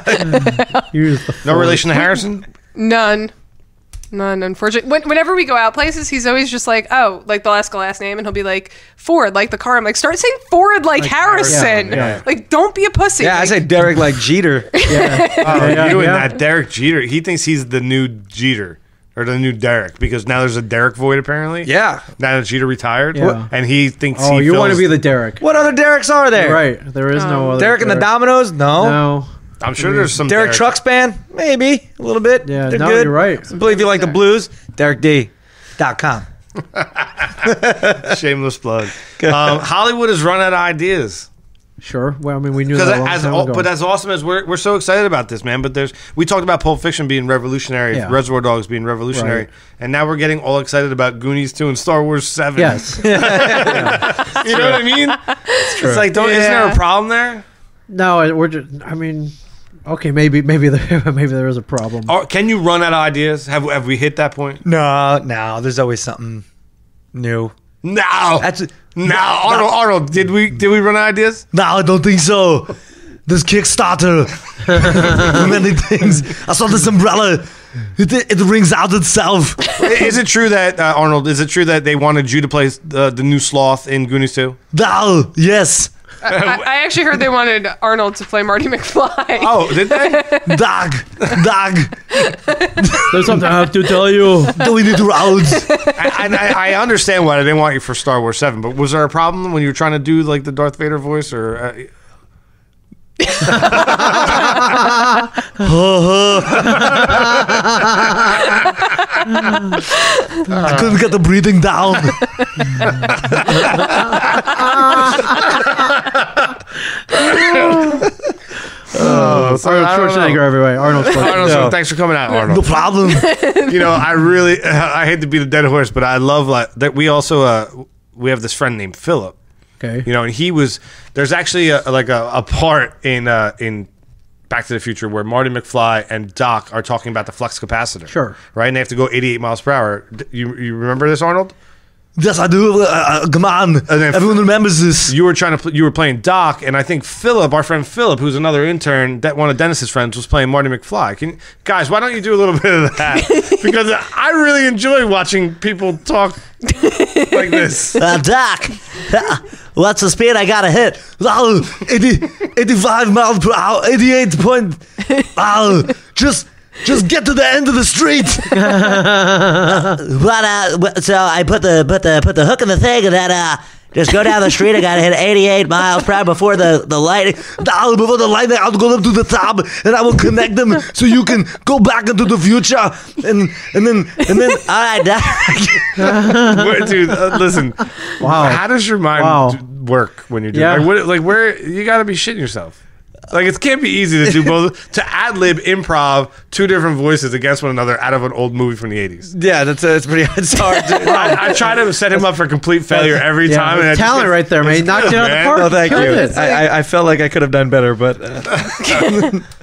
Use the No Force. relation to Harrison. None, unfortunately. Whenever we go out places, he's always just like, oh, like they'll ask a last name and he'll be like, Ford, like the car. I'm like, start saying Ford like Harrison. yeah. Like, don't be a pussy. Yeah, I Like, say Derek like Jeter. Yeah, You and yeah. that Derek Jeter. He thinks he's the new Jeter or the new Derek because now there's a Derek void apparently. Yeah. Now that Jeter retired, Yeah. and he thinks Oh, he you want to fills- be the Derek. What other Dereks are there? Right. There is no other Derek and the Derek. Dominoes? No. No. I'm sure there's some Derek Trucks Band? Maybe. A little bit. Yeah, They're no, good. you're right. I believe you like the blues. DerekD.com. Shameless plug. Hollywood has run out of ideas. Sure. Well, I mean, we knew Because that a long time ago. but as awesome as we're so excited about this, man. But we talked about Pulp Fiction being revolutionary, Yeah. Reservoir Dogs being revolutionary, Right. and now we're getting all excited about Goonies 2 and Star Wars 7. Yes. You know what I mean? It's like, isn't there a problem there? No, we're just. I mean, okay, maybe there is a problem. Or can you run out of ideas? Have we hit that point? No. There's always something new. No. That's No, Arnold, did we run out of ideas? No, I don't think so. This Kickstarter, many things. I saw this umbrella. It rings out itself. Is it true that Arnold? Is it true that they wanted you to play the new Sloth in Goonies 2? No, yes. I actually heard they wanted Arnold to play Marty McFly. Oh, did they? Dog. There's something I have to tell you. Do we need to roads? I understand why they didn't want you for Star Wars 7, but was there a problem when you were trying to do like the Darth Vader voice or? I couldn't get the breathing down. Arnold Schwarzenegger everywhere. Arnold Schwarzenegger. Arnold, so thanks for coming out, No Arnold. problem. You know, I hate to be the dead horse, but I love like that. We also we have this friend named Philip. Okay. You know, and there's actually a part in Back to the Future where Marty McFly and Doc are talking about the flux capacitor. Sure. Right, and they have to go 88 miles per hour. You remember this, Arnold? Yes, I do. Come on. then- Everyone remembers this. You were you were playing Doc, and I think Philip, our friend Philip, who's another intern, that one of Dennis's friends, was playing Marty McFly. Guys, why don't you do a little bit of that? Because I really enjoy watching people talk like this. Doc, what's the speed I gotta hit? 85 miles per hour, 88 point. Just get to the end of the street. So I put the hook in the thing and then just go down the street. I gotta hit 88 miles per hour before the lightning. Before the lightning, I'll go up to the top and I will connect them so you can go back into the future. And then. All right, Doc. Dude, listen. Wow. How does your mind Wow. work when you do Yeah. where you got to be shitting yourself? Like, it can't be easy to do both, to ad-lib improv two different voices against one another out of an old movie from the 80s. Yeah, it's pretty. It's hard. I try to set him up for complete failure every Yeah, time. And talent right there, man. He knocked it out of the park. No, thank Killed you. it. I felt like I could have done better, but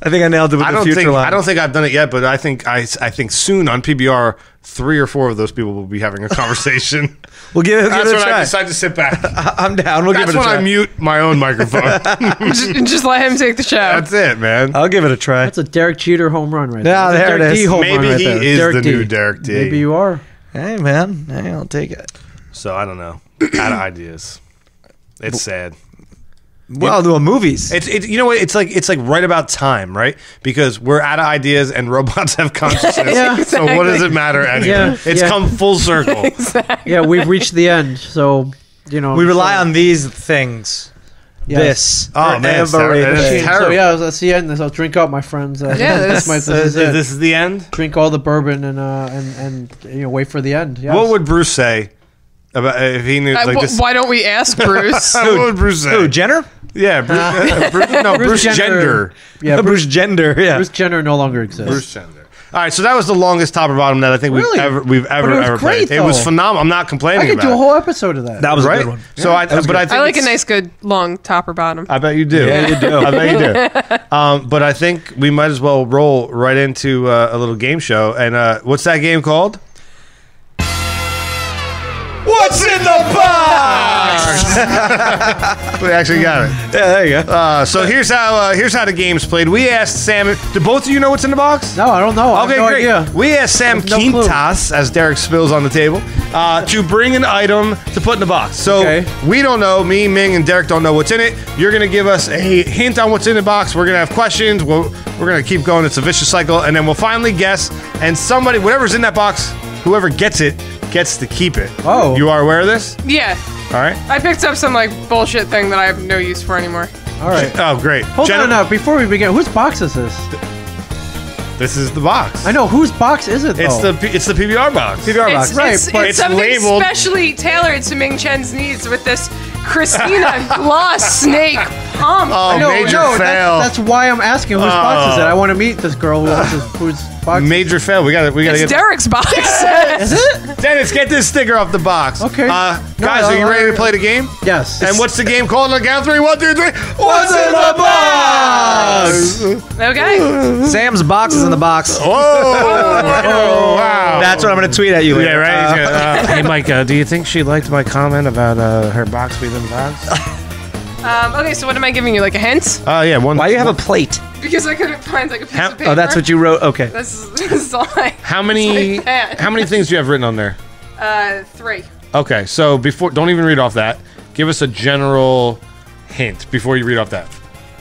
I think I nailed it with I the don't future think line. I don't think I've done it yet, but I think soon on PBR 3 or 4 of those people will be having a conversation. We'll give it That's a when try. I decide to sit back. I'm down. We'll That's give it a when try. I mute my own microphone. Just let him take the show. That's it, man. I'll give it a try. That's a Derek Jeter home run right there. Yeah, That's a there it Derek is. D home Maybe run right he there. is Derek the D. new Derek D. Maybe you are. Hey, man. Hey, I'll take it. So I don't know. Out of ideas. It's sad. Well, the movies. It's you know what? It's like right about time, right? Because we're out of ideas and robots have consciousness. Yeah. So what does it matter anyway? Yeah, It's yeah. come full circle. Yeah, we've reached the end. So, We rely on these things. Yes. This. Oh, man, it's For terrible. everything. It's So terrible. yeah, that's the end. So drink up, my friends. Yeah, this is it. This is the end. Drink all the bourbon and wait for the end. Yes. What would Bruce say about if he knew like this? Why don't we ask Bruce? What would Bruce say? Who, Jenner? Yeah, Bruce Gender. Yeah, Bruce Gender, yeah. Bruce Jenner no longer exists. Bruce Gender. All right, so that was the longest top or bottom that I think Really? we've But it was ever great, played. It was though. phenomenal. I'm not I complaining could about do a it. whole episode of that. That was a Right? good one. So I think I like a it's- nice, good, long top or bottom. I bet you do. Yeah, you do. I bet you do. But I think we might as well roll right into a little game show. And what's that game called? What's in the box? We actually got it. Yeah, there you go. So here's how the game's played. We asked Sam. Do both of you know what's in the box? No, I don't know. I Okay, have no great. idea. We asked Sam No clue. Quintas, as Derek spills on the table, to bring an item to put in the box. So Okay. we don't know. Me, Ming, and Derek don't know what's in it. You're gonna give us a hint on what's in the box. We're gonna have questions. We're gonna keep going. It's a vicious cycle, and then we'll finally guess. And somebody, whatever's in that box, whoever gets it, gets to keep it. Oh. You are aware of this? Yeah, All right. I picked up some like bullshit thing that I have no use for anymore. All right. Oh, great. Hold Jenna- on now. Before we begin, whose box is this? This is the box. I know. Whose box is it, though? It's the PBR box. PBR box. It's, Right, it's, but it's it's something labeled- specially tailored to Ming Chen's needs with this Christina Gloss Snake pump. Oh, No, major no, fail. that's why I'm asking whose box is it. I want to meet this girl whose box. Major fail. We gotta It's get Derek's box. Is it? Dennis, get this sticker off the box. Okay. Guys, No, are you ready to play the game? Yes. And what's the game called on the count of 3? 1, 2, 3. What's in the box? Okay. Sam's box is in the box. Whoa! Oh, wow. That's what I'm going to tweet at you later. Yeah, right. He's gonna, hey, Mike, do you think she liked my comment about her box being in the box? Okay, so what am I giving you? Like a hint? Yeah, one. Why do you have a plate? Because I couldn't find like a piece of paper. Oh, that's what you wrote? Okay. This is all I. How many? It's like that. How many things do you have written on there? 3. Okay, so don't even read off that. Give us a general hint before you read off that.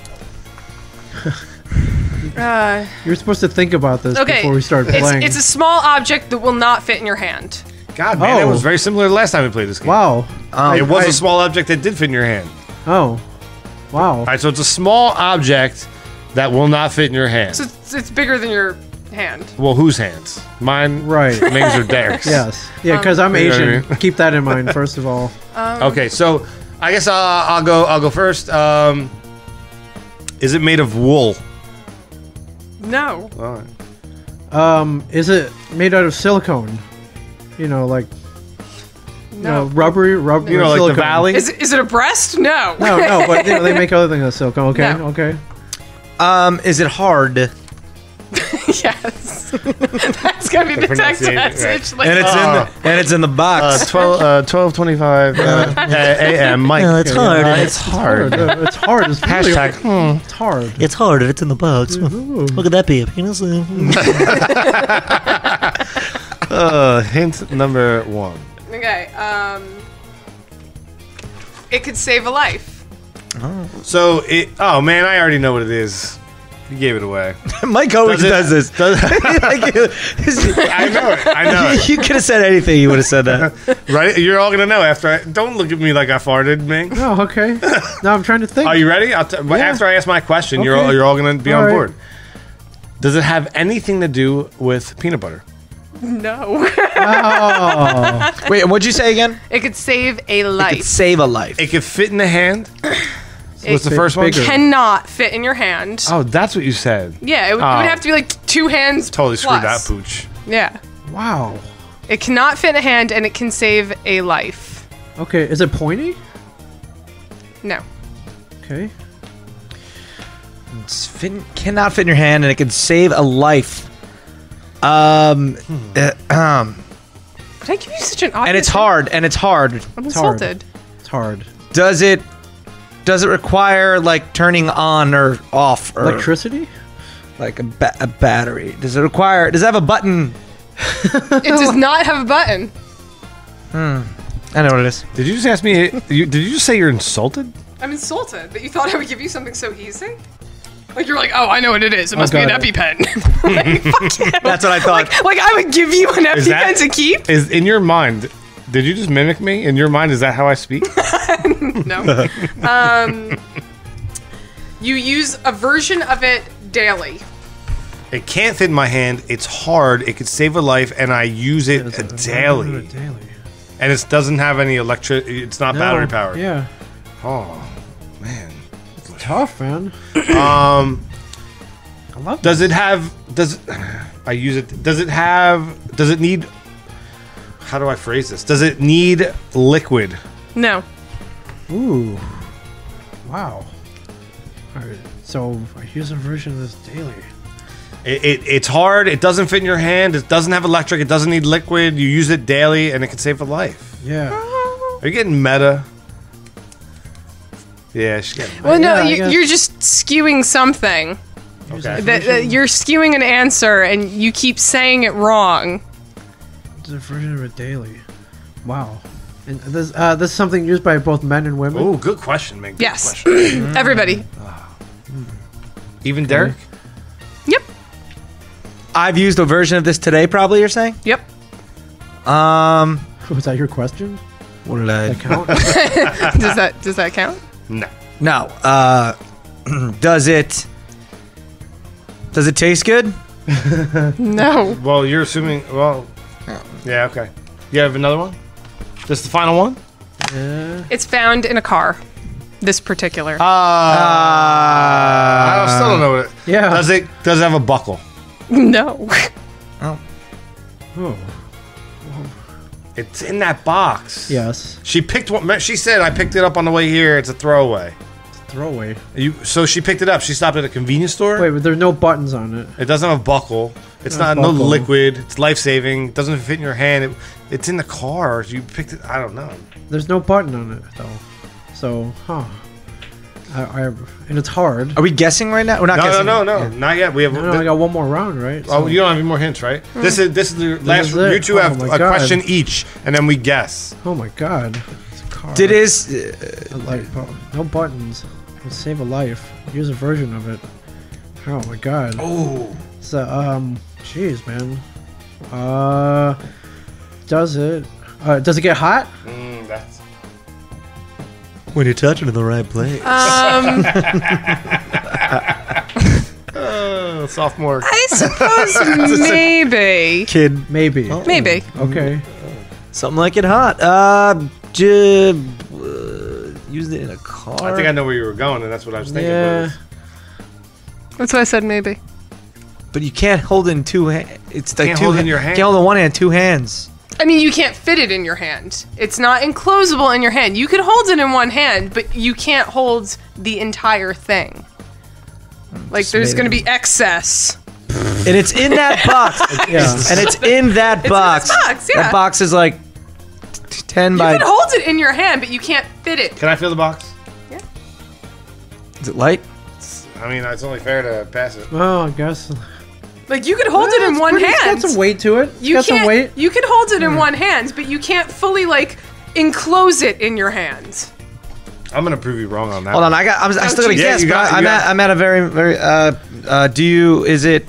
You're supposed to think about this Okay. before we start playing. It's a small object that will not fit in your hand. God, man, that Oh. was very similar to the last time we played this game. Wow. It was a small object that did fit in your hand. Oh. Wow. All right, so it's a small object that will not fit in your hand. So it's bigger than your hand. Well, whose hands? Mine, Right. Ming's, or Derek's? Yes. Yeah, because I'm You know what I Asian. Keep that in mind, first of all. Okay, so I guess I'll go first. Is it made of wool? No. All right. Is it made out of silicone? You know, like No. rubber You know, like silicone. the Valley. Is it a breast? No. No, but you know, they make other things out of silicone. Okay, No. okay. Is it hard? Yes. That's gonna be the text pronunciation, message. Like, And it's in the box. 12:25 a.m. Mike. No, it's hard. It's hard. It's hard. It's really, Hashtag. It's hard. It's hard and it's in the box. What could that be? A penis? Hint number 1. okay. It could save a life. So oh man, I already know what it is. You gave it away. Mike always does this. I know it. I know it. You could have said anything. You would have said that. Right? You're all gonna know after. Don't look at me like I farted, Ming. Oh, okay. Now I'm trying to think. Are you ready? After I ask my question, you're Okay. all gonna be All on right. board. Does it have anything to do with peanut butter? No. Oh, Wait, what'd you say again? It could save a life. Save a life. It could fit in the hand. What's the It first one? bigger. cannot fit in your hand. Oh, that's what you said. Yeah, it would have to be like 2 hands. Totally screwed that plus. pooch. Yeah. wow. It cannot fit in a hand and it can save a life. Okay, is it pointy? No. Okay. Cannot fit in your hand, and it can save a life. Did I give you such an obvious And it's hard. I'm insulted. It's hard. Does it require like turning on or off or Electricity? like a battery? Does it have a button? It does not have a button. I know what it is. Did you just ask me? Did you just say you're insulted? I'm insulted that you thought I would give you something so easy. Like you're like, oh, I know what it is. It must be an got it. EpiPen. Like, fuck yeah. That's what I thought. Like I would give you an EpiPen to keep. Is in your mind? Did you just mimic me? In your mind, is that how I speak? No. You use a version of it daily. It can't fit in my hand. It's hard. It could save a life, and I use it daily. And it doesn't have any electric. It's not battery powered. Yeah. Oh, man. Tough, man. I love Does it have? I use it? Does it have? Does it need? How do I phrase this? Does it need liquid? No. Ooh. Wow. All right. So I use a version of this daily. It's hard. It doesn't fit in your hand. It doesn't have electric. It doesn't need liquid. You use it daily, and it can save a life. Yeah. Are you getting meta? Yeah, she's getting meta. Well, no, Yeah, I guess. you're just skewing something. Okay. That you're skewing an answer, and you keep saying it wrong. It's a version of it daily. Wow. And this is something used by both men and women. Oh, good question, man. Good Yes. question. Everybody. Even Derek? Yep. I've used a version of this today. Probably you're saying. Yep. Was that your question? What did I? That count? Does that count? No. No. Does it taste good? No. Well, you're assuming. Well, yeah. Okay. You have another one? This the final one? It's found in a car. This particular. I still don't know what it. Yeah. Does it have a buckle? No. Oh. It's in that box. Yes. She picked one. She said, "I picked it up on the way here. It's a throwaway." Throwaway. So she picked it up. She stopped at a convenience store. Wait, but there's no buttons on it. It doesn't have a buckle. It's Not not a no buckle. liquid. It's life saving. It doesn't fit in your hand. It's in the car. You picked it. I don't know. There's no button on it though. So, and it's hard. Are we guessing right now? We're not guessing. No, not yet. We have. No, I got one more round, right? Oh, you don't have any more hints, right? This is the last. is it? You two Oh have my a God. question each, and then we guess. Oh my god. It's a car. No buttons. It'll save a life. Use a version of it. Oh my god. Oh, So, jeez, man. Does it get hot? that's. When you touch it in the right place. Sophomore. I suppose maybe. Kid. Maybe. Maybe. Okay. Something like it hot. Used it in a car. I think I know where you were going, and that's what I was thinking. Yeah. That's why I said maybe. But you can't hold it in two hands. It's like Can't two hold it in ha- your hand. You can't hold it in one hand, two hands. I mean, you can't fit it in your hand. It's not enclosable in your hand. You could hold it in one hand, but you can't hold the entire thing. Like, there's going to be excess. And it's in that box. Yeah. And it's in that box. this box, yeah. That box is like 10 You by. could hold it in your hand, but you can't fit it. Can I feel the box? Is it light? I mean, it's only fair to pass it. Well, I guess. Like, you could hold it in one It's hand. got some weight to it. It's You got some can't. weight. You could hold it in one hand, but you can't fully like enclose it in your hand. I'm gonna prove you wrong on that. Hold on, I still gotta geez. guess. Yeah, you but got- I'm you at got- I'm at a very do you is it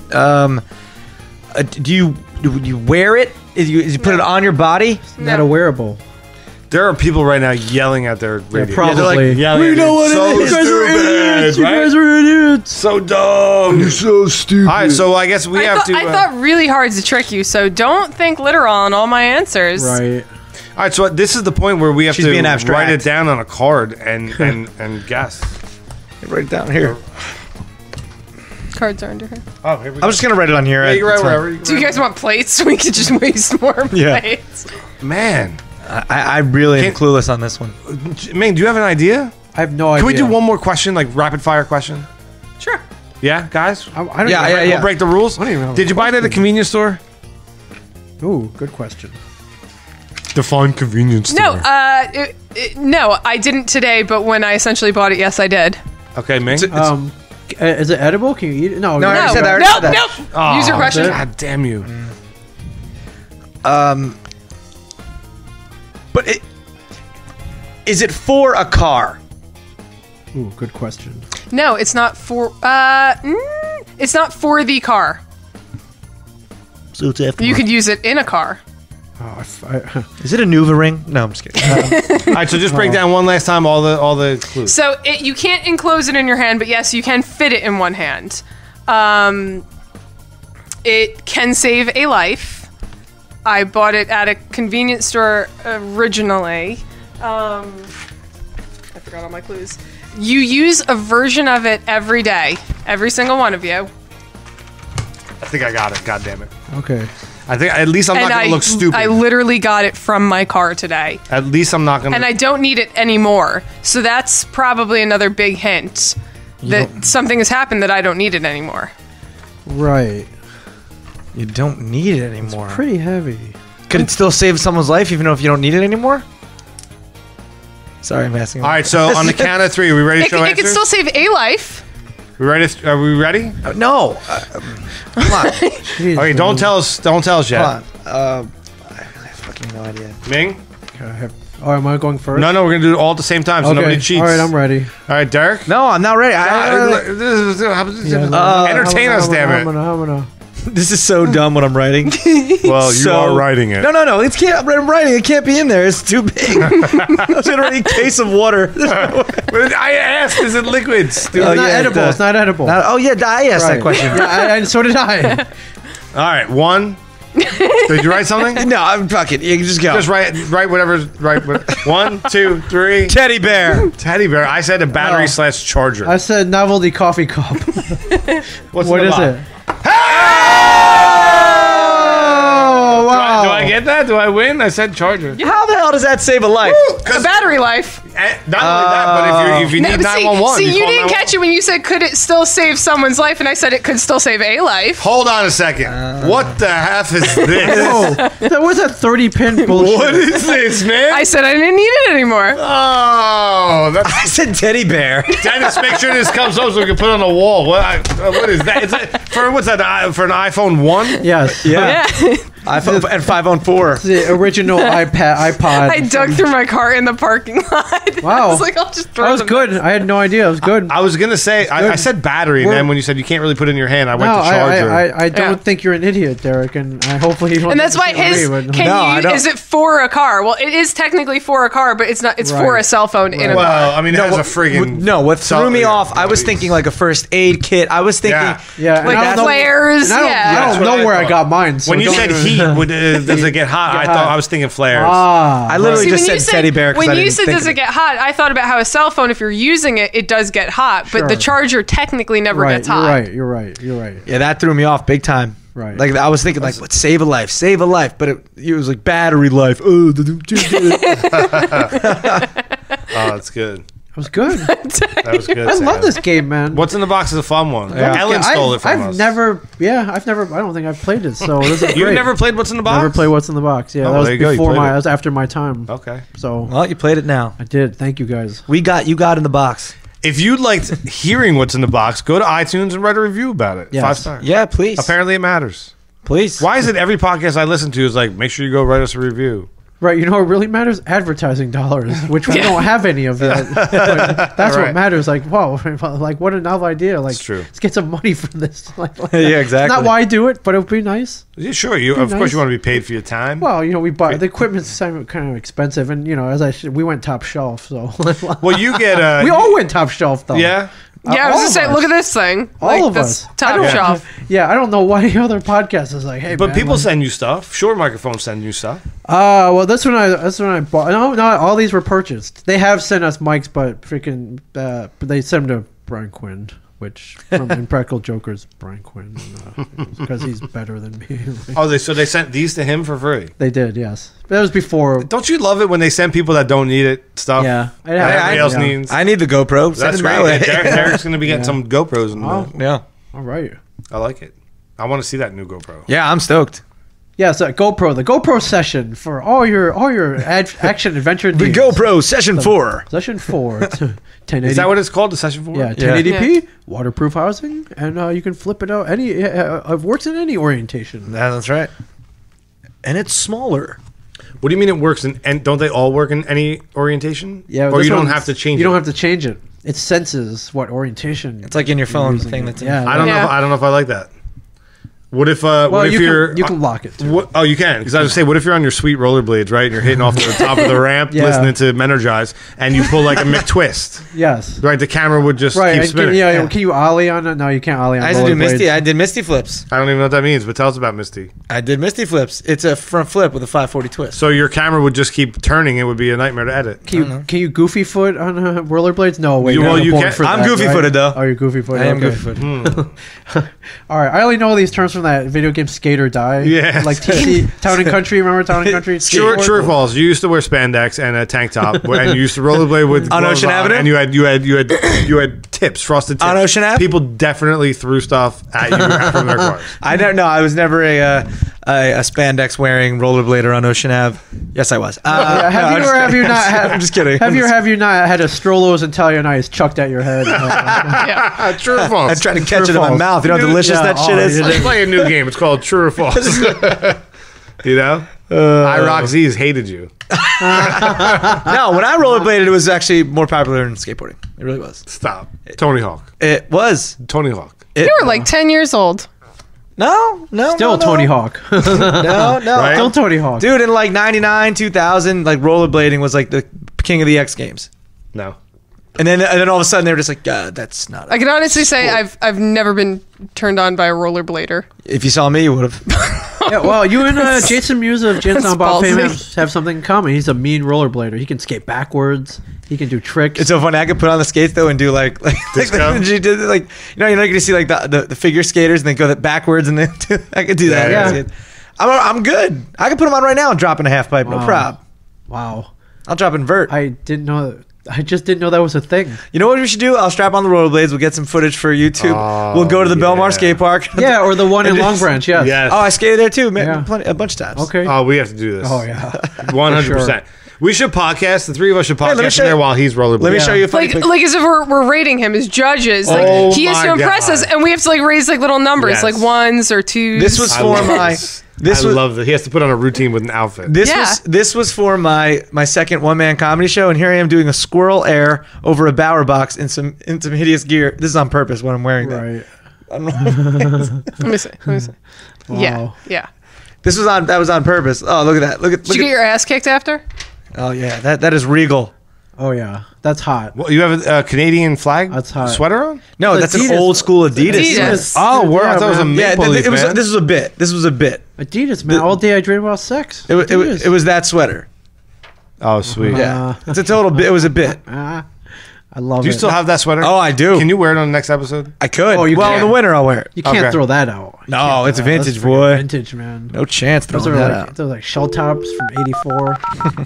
do you wear it? Is you put it on your body? Not a wearable. There are people right now yelling at their radio. probably. they're like yelling. We know what so it is. You guys are idiots. You right? guys are idiots. So dumb. You're so stupid. All right, so I guess we have to. I thought really hard to trick you, so don't think literal on all my answers. Right. all right, so this is the point where we have She's to being write abstract. it down on a card and guess. Write it down here. Cards are under here. Oh, here we go. I'm just gonna write it on here. Yeah, you can write It's fine. wherever. You can Do you write guys want plates so we could just waste more Yeah. plates? Man, I really am Can't- clueless on this one. man, do you have an idea? I have no idea. Can we do one more question, like rapid fire question? Sure. Yeah, guys. I don't Yeah, even- yeah, yeah. We'll break the rules. I don't even have a Did you buy it at a question. convenience store? Ooh, good question. Define convenience No, store. no, I didn't today, but when I essentially bought it, yes, I did. Okay, Ming. Is it edible? Can you eat it? No. No, I No, already said that, I already nope, said that. nope. Oh, Use your question. God damn you. But is it for a car? Ooh, good question. No, it's not for. It's not for the car. So it's after. You could use it in a car. Oh, Is it a Nuva ring? No, I'm just kidding. All right, so just break down one last time all the clues. So you can't enclose it in your hand, but yes, you can fit it in one hand. It can save a life. I bought it at a convenience store originally. I forgot all my clues. You use a version of it every day. Every single one of you. I think I got it. God damn it. okay. I think at least I'm not going to look stupid. I literally got it from my car today. At least I'm not going to. And I don't need it anymore. So that's probably another big hint that something has happened that I don't need it anymore. Right. You don't need it anymore. Pretty heavy. Could it still save someone's life even if you don't need it anymore? Sorry, I'm asking. All right, so on the count of three, are we ready to It show can answers? still save a life. We ready? Are we ready? No. Come on. Jeez, Okay, don't tell us. Don't tell us yet. Come on. I have fucking no idea. Ming? Oh, am I going first? No, we're gonna do it all at the same time, so Okay. nobody cheats. All right, I'm ready. All right, Derek. No, I'm not ready. Entertain us, damn it. This is so dumb what I'm writing. Well, you So- are writing it. No. It can't. I'm writing. It can't be in there. It's too big. I was gonna write a case of water. But I asked, is it liquids? It's not edible. It's not edible. Oh yeah, I asked that Right. question. Yeah, and so did I. All right, one. Did you write something? No, I'm fucking. You can just go. Just write whatever's right. 1, 2, 3. Teddy bear. Teddy bear. I said a battery No. / charger. I said novelty coffee cup. What's What in the is box? it? Oh, wow. Do I get that? Do I win? I said charger. How the hell does that save a life? A battery life. Not only that, but if you No, need but 911, see, you call didn't 911. catch it when you said, could it still save someone's life? And I said it could still save a life. Hold on a second. What the F is this? Oh, that was a 30-pin bullshit. What is this, man? I said I didn't need it anymore. Oh, that's I said teddy bear. Dennis. Make sure this comes up so we can put it on the wall. What is that? Is it for what's that? For an iPhone 1? Yes. Yeah. Yeah. iPhone and 504. The original iPod. I dug through my car in the parking lot. Wow. I was like, I'll just throw That was them good. I had no idea. It was good. I was gonna say I said battery, and then when you said you can't really put it in your hand, I went No, to charger. I don't Yeah. think you're an idiot, Derek, and I hopefully you don't. And that's why disagree his with- can No, I you don't. is it for a car? Well, it is technically for a car, but it's not. It's for Right. a cell phone in a car. well, I mean, that was a friggin' No, what threw me off, I was Nice. thinking like a first aid kit. I was thinking, Yeah. Yeah, and Like I don't know- flares, and I don't, yeah. I That's don't what know I where I thought. got mine. So When you don't said even- heat, does it get hot? I thought I was thinking flares. I literally See, just when said teddy bear. 'cause when I you didn't said think does of it get hot, I thought about how a cell phone, if you're using it, it does get hot, but the Sure. charger technically never right, gets hot. You're right. Yeah, that threw me off big time. Right. Like I was thinking, like, what save a life, but it was like battery life. Oh, Oh, that's good. It was good. That was good. I love Sam. this game, man. What's in the box is a fun one. Yeah. Ellen stole it from I've us. never. I don't think I've played it. So this is You great. never played What's in the Box? Never played What's in the Box. Yeah, Oh, that was there you go. You before played it. that was after my time. Okay. So well, you played it now. I did. Thank you guys. You got in the box. If you liked hearing What's in the Box, go to iTunes and write a review about it. Yes. 5 stars. Yeah, please. Apparently it matters. Please. Why is it every podcast I listen to is like, make sure you go write us a review? Right, you know what really matters? Advertising dollars, which we don't have any of that. But that's Right. what matters. Like, whoa, like what a novel idea. Like, It's true. let's get some money from this. Like, Yeah, exactly. Not why I do it, but it would be nice. Yeah, sure. You of course nice. you want to be paid for your time. Well, you know, we bought the equipment's kind of expensive, and you know, we went top shelf, so Well, you get we all went top shelf though. yeah. Yeah, I was all gonna of say, us. look at this thing. All of that's us. top I don't- shelf. Yeah, I don't know why the other podcast is like, hey, But man, people like- send you stuff. Sure, microphones send you stuff. well, that's when I bought. No, not all these were purchased. They have sent us mics, but freaking, but they sent them to Brian Quinn, which from Impractical Jokers, Brian Quinn, because he's better than me. Oh, they sent these to him for free. They did, yes. But that was before. Don't you love it when they send people that don't need it stuff? Yeah, That everybody else yeah. needs. I need the GoPro. Send That's it my great. way. Derek's going to be getting some GoPros in the Oh. Yeah. All right. I like it. I want to see that new GoPro. Yeah, I'm stoked. Yeah, so the GoPro session for all your action adventure. The needs. GoPro Session 4. Session 4. 1080. Is that what it's called? The Session 4? Yeah, 1080p, waterproof housing, and you can flip it out. It works in any orientation. That's right. And it's smaller. What do you mean it works in? And don't they all work in any orientation? Yeah, or this you don't one's- have to change. You it? don't have to change it. It senses what orientation. It's like in your phone, the using thing it. that's in Yeah. I don't know. Yeah. I don't know if I like that. What if? Well, what if you're? you can lock it. Too. What, oh, you can. Because I was gonna say, what if you're on your sweet rollerblades, right? And you're hitting off the top of the ramp, Yeah. listening to Menergize, and you pull like a McTwist, Yes. right? The camera would just Right. keep and spinning. can you ollie on it? No, you can't ollie on. I used to do rollerblades. Misty. I did Misty flips. I don't even know what that means, but tell us about Misty. I did Misty flips. It's a front flip with a 540 twist. So your camera would just keep turning. It would be a nightmare to edit. Can you goofy foot on rollerblades? No, wait. Well, you're you born can- for I'm that, goofy-footed, right? though. Oh, you're goofy footed. I am okay. goofy footed. All right, I only know these terms from that video game Skate or Die. Yeah. Like TC, Town and Country. Remember Town and Country? True Skateboard? or false? You used to wear spandex and a tank top, and you used to rollerblade with On gloves Ocean Avenue? and you had tips, frosted tips On Ocean Ave? People definitely threw stuff at you from their cars. I don't know. I was never a spandex wearing rollerblader on Ocean Ave. Yes, I was. Have you or have you not? I'm just kidding. Have you or have you not had a Strollo's Italian ice chucked at your head? True or false? I tried to catch True it in my false. mouth. You know how delicious Yeah, that shit is? you Let's play a new game. It's called True or False. You know, IROC Z's hated you. No, when I rollerbladed, it was actually more popular than skateboarding. It really was. Stop. Tony Hawk. It was. Tony Hawk. It, You were like 10 years old. no, Still Tony Hawk. No, Right? Still Tony Hawk. Dude, in like 99, 2000, like rollerblading was like the king of the X Games. No. And then all of a sudden they were just like, God, that's not. I can honestly say I've never been turned on by a rollerblader. If you saw me, you would have. Yeah, well, you and Jason Mewes of Jason That's Bob fame ballsy. have something in common. He's a mean rollerblader. He can skate backwards. He can do tricks. It's so funny. I could put on the skates though and do like Disco? she did like you're not gonna see like the figure skaters and then go backwards and then I could do that. Yeah. I'm good. I can put them on right now and drop in a half pipe. No Wow. problem. Wow. I'll drop invert. I didn't know. I just didn't know that was a thing. You know what we should do? I'll strap on the rollerblades. We'll get some footage for YouTube. Oh, we'll go to the yeah. Belmar skate park. Yeah, or the one in Long Branch. Yes. Yes. Oh, I skated there too, man. Yeah. A bunch of times. Okay. Oh, we have to do this. Oh yeah. 100%. We should podcast. The three of us should let me podcast show in there you- while he's rollerblading. Let me show you a funny Like, picture. like as if we're rating him as judges. Like Oh he has to my impress God. us, and we have to like raise like little numbers, Yes. like ones or twos. This was I for love my. this. This I was love that. He has to put on a routine with an outfit. Yeah. This was for my second one man comedy show, and here I am doing a squirrel air over a Bauer box in some hideous gear. This is on purpose when I'm wearing that. Right. Let me see. Let me see. Yeah, Wow. yeah. That was on purpose. Oh, look at that. Did you get your ass kicked after? Oh yeah, that is regal. Oh yeah. That's hot. Well, you have a Canadian flag That's hot. sweater on? No, that's an Adidas. old school Adidas. Adidas. Oh, word. I thought it was a man. maple leaf, it was. man. This was a bit. This was a bit. Adidas, man. All day I dream about sex. It was that sweater. Oh, sweet. Yeah, it's a total bit. It was a bit. I love Do it. you still have that sweater? Oh, I do. Can you wear it on the next episode? I could. Oh, you well, can. in the winter I'll wear it. You can't Okay. throw that out. You No, can't it's throw a that. That's vintage, freaking boy. Vintage, man. No chance Those throwing are that like out. those are like shell tops from '84.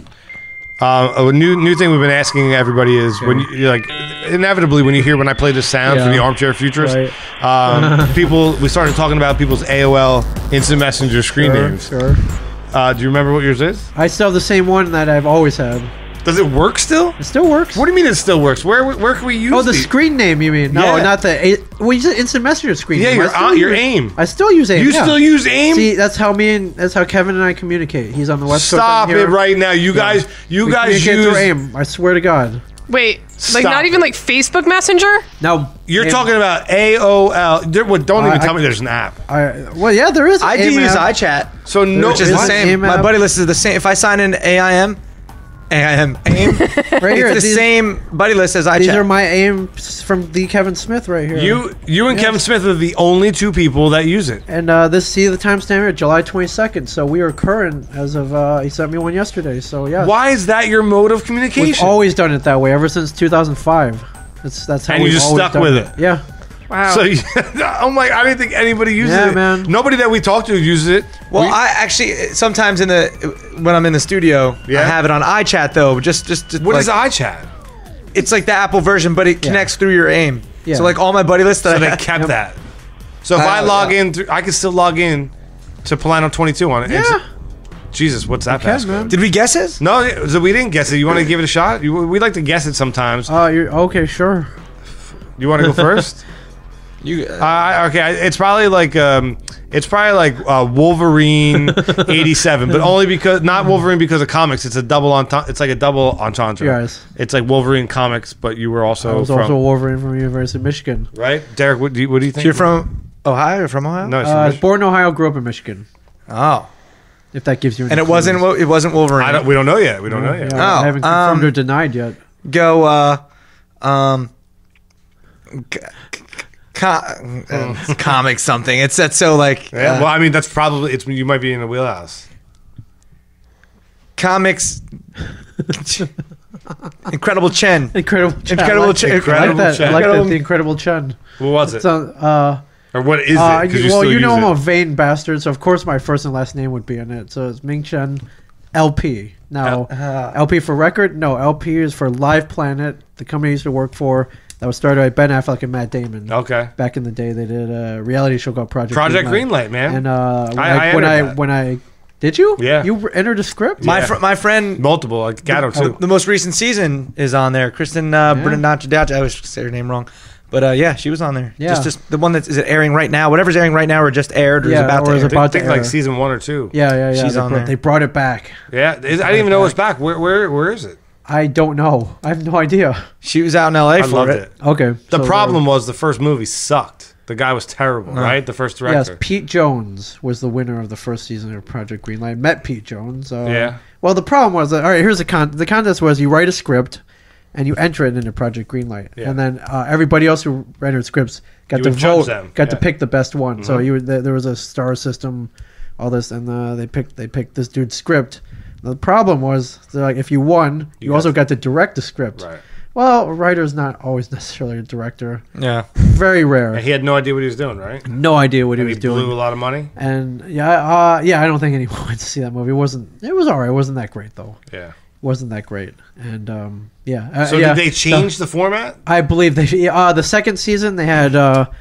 A new thing we've been asking everybody is when you like inevitably when you hear when I play the sound from Yeah. the Armchair Futurist, Right. we started talking about people's AOL Instant Messenger screen names. Sure. Do you remember what yours is? I still have the same one that I've always had. Does it work still? It still works. What do you mean it still works? Where can we use? Oh, the these? screen name, you mean? No, Yeah. not the. Well, you said instant messenger screen. Yeah, name. I still your use- AIM. I still use AIM. You yeah. still use AIM? See, that's how Kevin and I communicate. He's on the West Coast. Stop I'm here. it right now, you guys. You We guys communicate use. through AIM. I swear to God. Wait, Stop like not even it. like Facebook Messenger? Now You're AIM, talking about AOL. Don't even I- tell me there's an app. Well, yeah, there is. I do AIM use app. iChat, So no, which is the What? same. AIM My app? buddy list is the same. If I sign in AIM, right here. it's the These, same buddy list as these are iChat. my AIMs from the Kevin Smith right here. You and Kevin Smith are the only two people that use it. And see the timestamp here, July 22nd. So we are current as of. He sent me one yesterday. So yeah. Why is that your mode of We've communication? always done it that way ever since 2005. That's how And you we've just always stuck done with it. Yeah. Wow. So I'm like, I didn't think anybody uses Yeah, it. man. Nobody that we talk to uses it. Well, We- I actually sometimes when I'm in the studio, Yeah? I have it on iChat though. Just what like, is iChat? It's like the Apple version, but it connects through your AIM. Yeah. So like all my buddy lists that So I they have, kept that. So if I log in, I can still log in to Polano 22 on it. Yeah. Jesus, what's that can, passcode? man. Did we guess it? No, so we didn't guess it. You want to give it a shot? We like to guess it sometimes. You're okay, sure. You want to go first? Okay, it's probably like Wolverine 87, but only because not Wolverine because of comics. It's a double it's like a double entendre. Yes. It's like Wolverine comics, but you were also I was from also Wolverine from University of Michigan. right, Derek. What do you think? So you're from Ohio? You're from Ohio? No, it's I from was Michigan. born in Ohio, grew up in Michigan. Oh. If that gives you any And it wasn't Wolverine. We don't know yet. We don't know yet. Yeah, I haven't confirmed or denied yet. Go comic something. It's that so like Yeah, well, I mean, that's probably you might be in the wheelhouse. comics. Incredible Chen. Incredible Chen. Incredible I like Chen. that. Incredible I like that. Chen. I like that. Incredible- The Incredible Chen. What was it? So, Or what is it? 'Cause you well, still you know use I'm a it. vain bastard, so of course my first and last name would be in it. So it's Ming Chen, LP. Now, LP for record? No, LP is for Live Planet, the company I used to work for. That was started by Ben Affleck and Matt Damon. Okay. Back in the day, they did a reality show called Project Greenlight, man. And I entered that. when I did you? Yeah. You entered a script? Yeah. My friend. Multiple, like Gatto too. The most recent season is on there. Kristen Bernardacci. I always say her name wrong. But yeah, she was on there. Yeah. Just the one that is it airing right now? Whatever's airing right now, or just aired, or is Yeah, about or to is air. about I think to like air. season 1 or 2. Yeah. She's on there. They brought it back. Yeah, I didn't even know it was back. Where is it? I don't know. I have no idea. She was out in L.A. I for loved it. it. Okay. The so, problem was the first movie sucked. The guy was terrible, right? The first yes, director. Pete Jones was the winner of the first season of Project Greenlight. Met Pete Jones. Yeah. Well, the problem was that, all right, here's the contest was you write a script and you enter it into Project Greenlight. Yeah. And then everybody else who entered scripts got You to would judge vote, them. got to Yeah. Mm-hmm. pick the best one. So there was a star system, all this, and they picked this dude's script. The problem was, they're like, if you won, you also got to direct the script. Right. Well, a writer's not always necessarily a director. Yeah. Very rare. And he had no idea what he was doing, right? No idea what And he he was doing. blew a lot of money. And I don't think anyone went to see that movie. It was all right. It wasn't that great though. Yeah. It wasn't that great. And So did they change the format? I believe they. The second season they had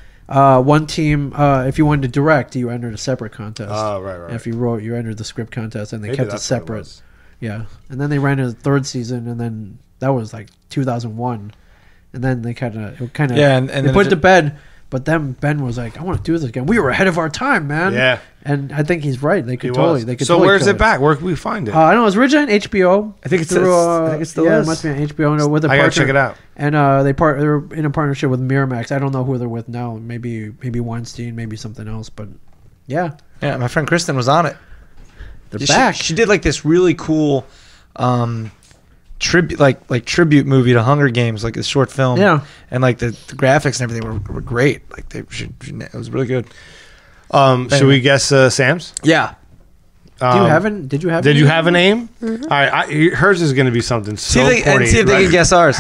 one team. If you wanted to direct, you entered a separate contest. Oh, right. And if you wrote, you entered the script contest, and they Maybe kept it that's what it separate. was. Yeah, and then they ran a third season, and then that was like 2001, and then they kind of Yeah, and they then put it it- to bed. But then Ben was like, "I want to do this again. We were ahead of our time, man." Yeah. and I think he's right. They He could totally. was. They could. So totally where's kill it back? Where can we find it? I don't know. It's originally on HBO. I think it's- through, I think it still yeah, is. it must be on HBO with a I partner. gotta check it out. And they're in a partnership with Miramax. I don't know who they're with now. Maybe Weinstein, maybe something else. But yeah, Yeah, my friend Kristen was on it. they're back. She did like this really cool tribute like tribute movie to Hunger Games, like a short film. Yeah. And like the graphics and everything were great. Like it was really good. Should we guess Sam's? Yeah. Did you have an? Did you have? Did any? you have a name? All right, hers is going to be something so See if they- and corny, see if they right? can guess ours.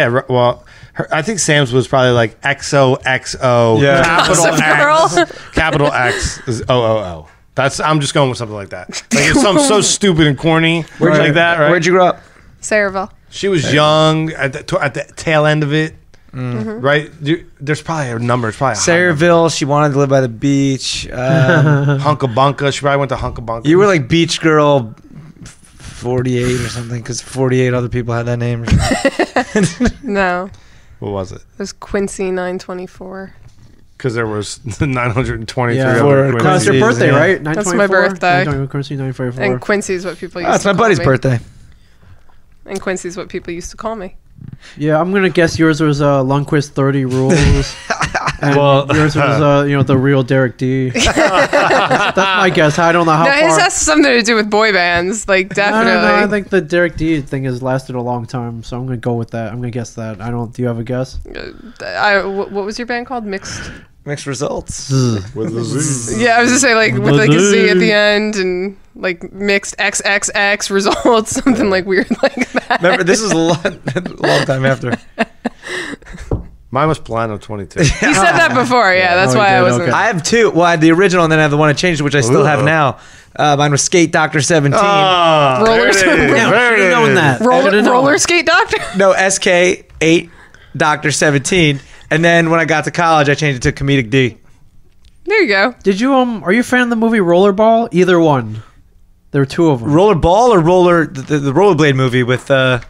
I think Sam's was probably like XOXO, Yeah. capital Gossip X, Girl. capital X is OOO. I'm just going with something like that. Like it's something so stupid and corny like that, right? Where'd you grow up? Sayreville. She was young at the tail end of it, right? There's probably a number. It's probably a high number. Sayreville. She wanted to live by the beach. Hunkabunka. She probably went to Hunkabunka. You were like beach girl 48 or something, because 48 other people had that name. No, What was it? it was Quincy 924. Because there was 923 Yeah, other for- No, it's your Quincy, birthday, yeah. right? That's my birthday. 924. And Quincy is what people used Oh, it's to my call buddy's me. birthday. And Quincy is what people used to call me. Yeah, I'm gonna guess yours was Lundqvist 30 rules. And Well- yours was the real Derek D. that's my guess. I don't know how No, his far. has something to do with boy bands, like No, definitely. I think the Derek D thing has lasted a long time, so I'm gonna go with that. I'm gonna guess that. Do you have a guess? What was your band called? Mixed results. with the Z. Yeah, I was gonna say like with like a Z at the end and like mixed XXX results, something like weird like that. Remember, this is a long time after. Mine was Plano 22. You said that before, yeah. That's Oh, why you I did, wasn't. okay. I have two. Well, I had the original, and then I have the one I changed, which I still have Ooh. now. Mine was Skate Doctor 17. Ah, Roller there it is. skate- Yeah, There it should've known is. that. roller Should've known. roller skate doctor. No, SK 8 Doctor 17. And then when I got to college, I changed it to Comedic D. There you go. Did you Are you a fan of the movie Rollerball? Either one. There were two of them. Rollerball or the rollerblade movie with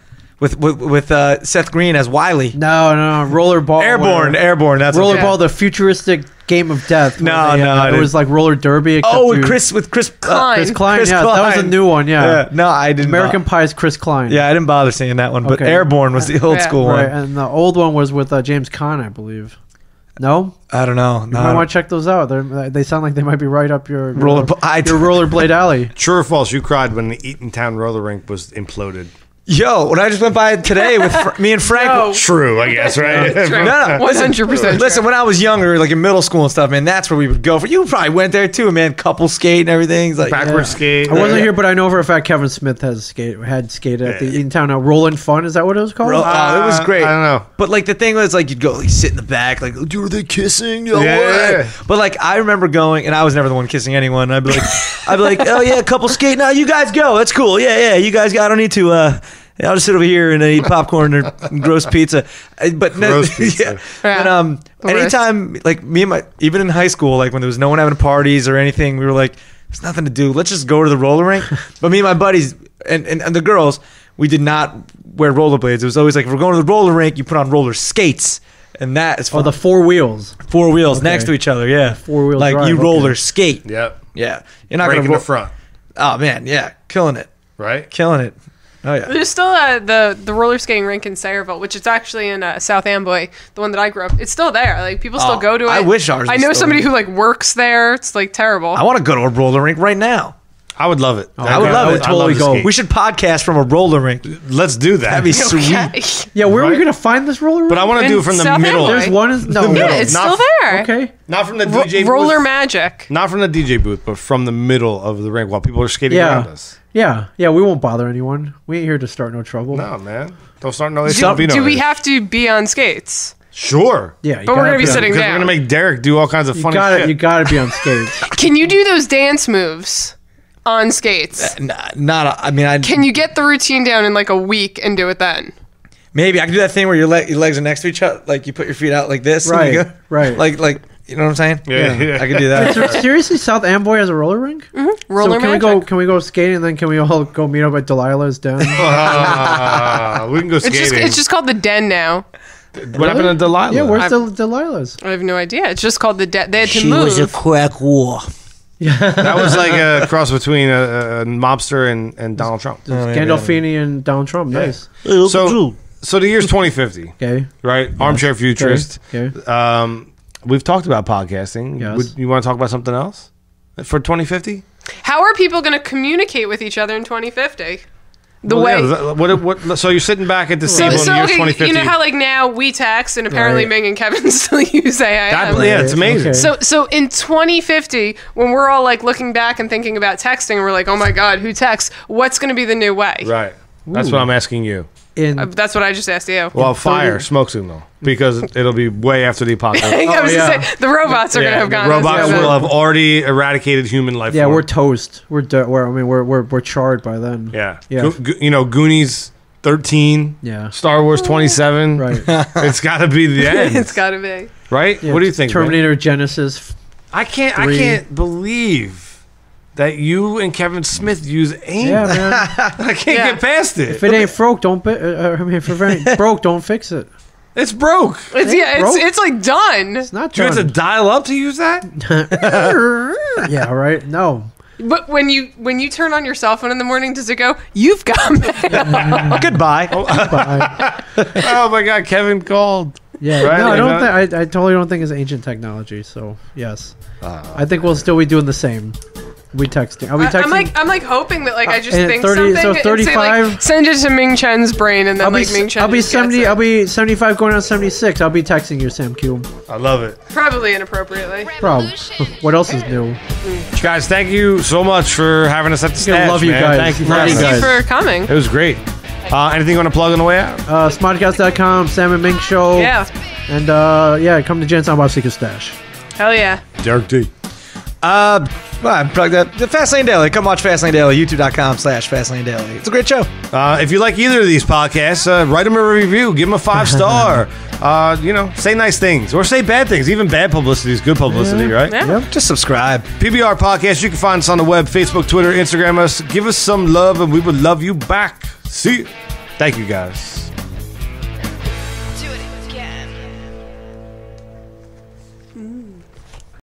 Seth Green as Wiley. No, Rollerball. Airborne. That's Rollerball, the futuristic game of death. No, it was like roller derby. Except Chris Klein. Chris Klein. Chris Yeah, that was a Klein. new one. Yeah. No, I didn't. American Pie's Chris Klein. Yeah, I didn't bother seeing that one, but Okay. Airborne was the old Yeah. school Right, one. and the old one was with James Caan, I believe. No, I don't know. you might want to check those out. They sound like they might be right up your Roller- your rollerblade alley. True or false? You cried when the Eatontown roller rink was imploded. Yo, when I just went by today with me and Frank. No. True, I guess, right? True. No, 100%. Listen, when I was younger, like in middle school and stuff, man, that's where we would go for. You probably went there too, man. Couple skate and everything. It's like Backward skate. I wasn't here, but I know for a fact Kevin Smith had skated at the Eatontown Rollin' Fun. Is that what it was called? Oh, it was great. I don't know. But like the thing was, like you'd go, like sit in the back, like, dude, are they kissing? No Yeah. way. But like I remember going, and I was never the one kissing anyone. I'd be like, oh yeah, couple skate. No, you guys go. That's cool. Yeah, you guys go. I don't need to. I'll just sit over here and eat popcorn or gross pizza. But Gross pizza. Yeah. And anytime, like me and even in high school, like when there was no one having parties or anything, we were like, there's nothing to do. Let's just go to the roller rink. But me and my buddies and the girls, we did not wear rollerblades. It was always like, if we're going to the roller rink, you put on roller skates. And that is fun. Oh, the four wheels. Four wheels Okay. next to each other, yeah. Four-wheel like drive, you okay. roller skate. Yep. Yeah. You're not Breaking going to the front, Oh man, yeah. Killing it. right? Killing it. Oh yeah. There's still the roller skating rink in Sayreville, which is actually in South Amboy, the one that I grew up. It's still there. Like people still Oh, go to it. I wish ours I was know still somebody there. who like works there. It's like terrible. I want to go to a roller rink right now. I would love it. I would love it. I love Totally to go. skate. We should podcast from a roller rink. Let's do that. That'd be sweet. Okay. Yeah, where are we Right. gonna find this roller? But I want to In do it from the South middle. Amboy. There's one. No, Yeah, it's Not still there. okay. Not from the Ro- DJ roller booth. magic. Not from the DJ booth, but from the middle of the rink while people are skating around Yeah, us. yeah. We won't bother anyone. We ain't here to start no trouble. No, man. Don't start no issue. Do we have to be on skates? Sure. Yeah, you But we're gotta gonna be sitting Because we're down. going to make Derek do all kinds of You funny got shit. You got to be on skates. Can you do those dance moves on skates? I mean, Can you get the routine down in like a week and do it then? maybe I can do that thing where your legs are next to each other, like you put your feet out like this. and Right, you go- right. Like you know what I'm saying? Yeah. I could do that. Seriously, South Amboy has a roller rink? Roller So can magic. we go? Can we go skating and then can we all go meet up at Delilah's den? We can go skating. It's just called the Den now. What happened to Delilah? Yeah, where's Delilah's? I have no idea. It's just called the Den. They had to She move. was a crack whore. That was like a cross between a mobster and Donald Trump. Gandolfini and Donald Trump. Nice. So the year's 2050, Okay. right? Armchair futurist. Okay. We've talked about podcasting. Yes. You want to talk about something else for 2050? How are people going to communicate with each other in 2050? The way. So you're sitting back at the table in the year okay, 2050. you know how like now we text and apparently Right. Meg and Kevin still use AIM. Yeah, it's amazing. Okay. So in 2050, when we're all like looking back and thinking about texting, we're like, oh my god, who texts? What's going to be the new way? Right. That's what I'm asking you. That's what I just asked you. Well, fire, smoke signal, because it'll be way after the apocalypse. I was yeah. gonna say the robots are gonna have the gone. robots as well. will have already eradicated human life. Yeah, form. we're toast. We're charred by then. Yeah. Yeah. Goonies 13. Yeah. Star Wars 27. Right. It's got to be the end. It's got to be. Right? Yeah, What do you think? man? Terminator Genesis. I can't 3. believe that you and Kevin Smith use AIM. Yeah, man. I can't Yeah. get past it. If it ain't broke, don't. If it ain't broke, don't fix it. It's broke. It's like done. It's not Do you have to done. dial up to use that? Yeah. Right. No. But when you turn on your cell phone in the morning, does it go? You've got mail. Goodbye. Oh my God, Kevin called. Yeah. Right, No, I you don't. know? I totally don't think it's ancient technology. So yes, I think we'll still be doing the same. We texting. Are we texting? I'm like hoping that like I just and think 30 something so and say, like, 35? send it to Ming Chen's brain and then I'll be, like Ming Chen I'll be just gets 70. it. I'll be 75 going on 76. I'll be texting you, Sam Q. I love it. Probably inappropriately. Bro, what else is new? Guys, thank you so much for having us at the stash, love you man. guys. Thank you for Love having you us. Thank guys. you for coming. It was great. Anything you want to plug on the way out? Smodcast.com, Sam and Mink Show. Yeah. And yeah, come to Jen's on Bob Seeker Stash. Hell yeah. Derek D. Well, plug that. The Fastlane Daily. Come watch Fastlane Daily. YouTube.com/Fastlane Daily. It's a great show. If you like either of these podcasts, write them a review. Give them a 5-star. Say nice things or say bad things. Even bad publicity is good publicity, right? Yeah. Yep. Just subscribe. PBR Podcast. You can find us on the web, Facebook, Twitter, Instagram us. Give us some love, and we would love you back. See you. Thank you, guys.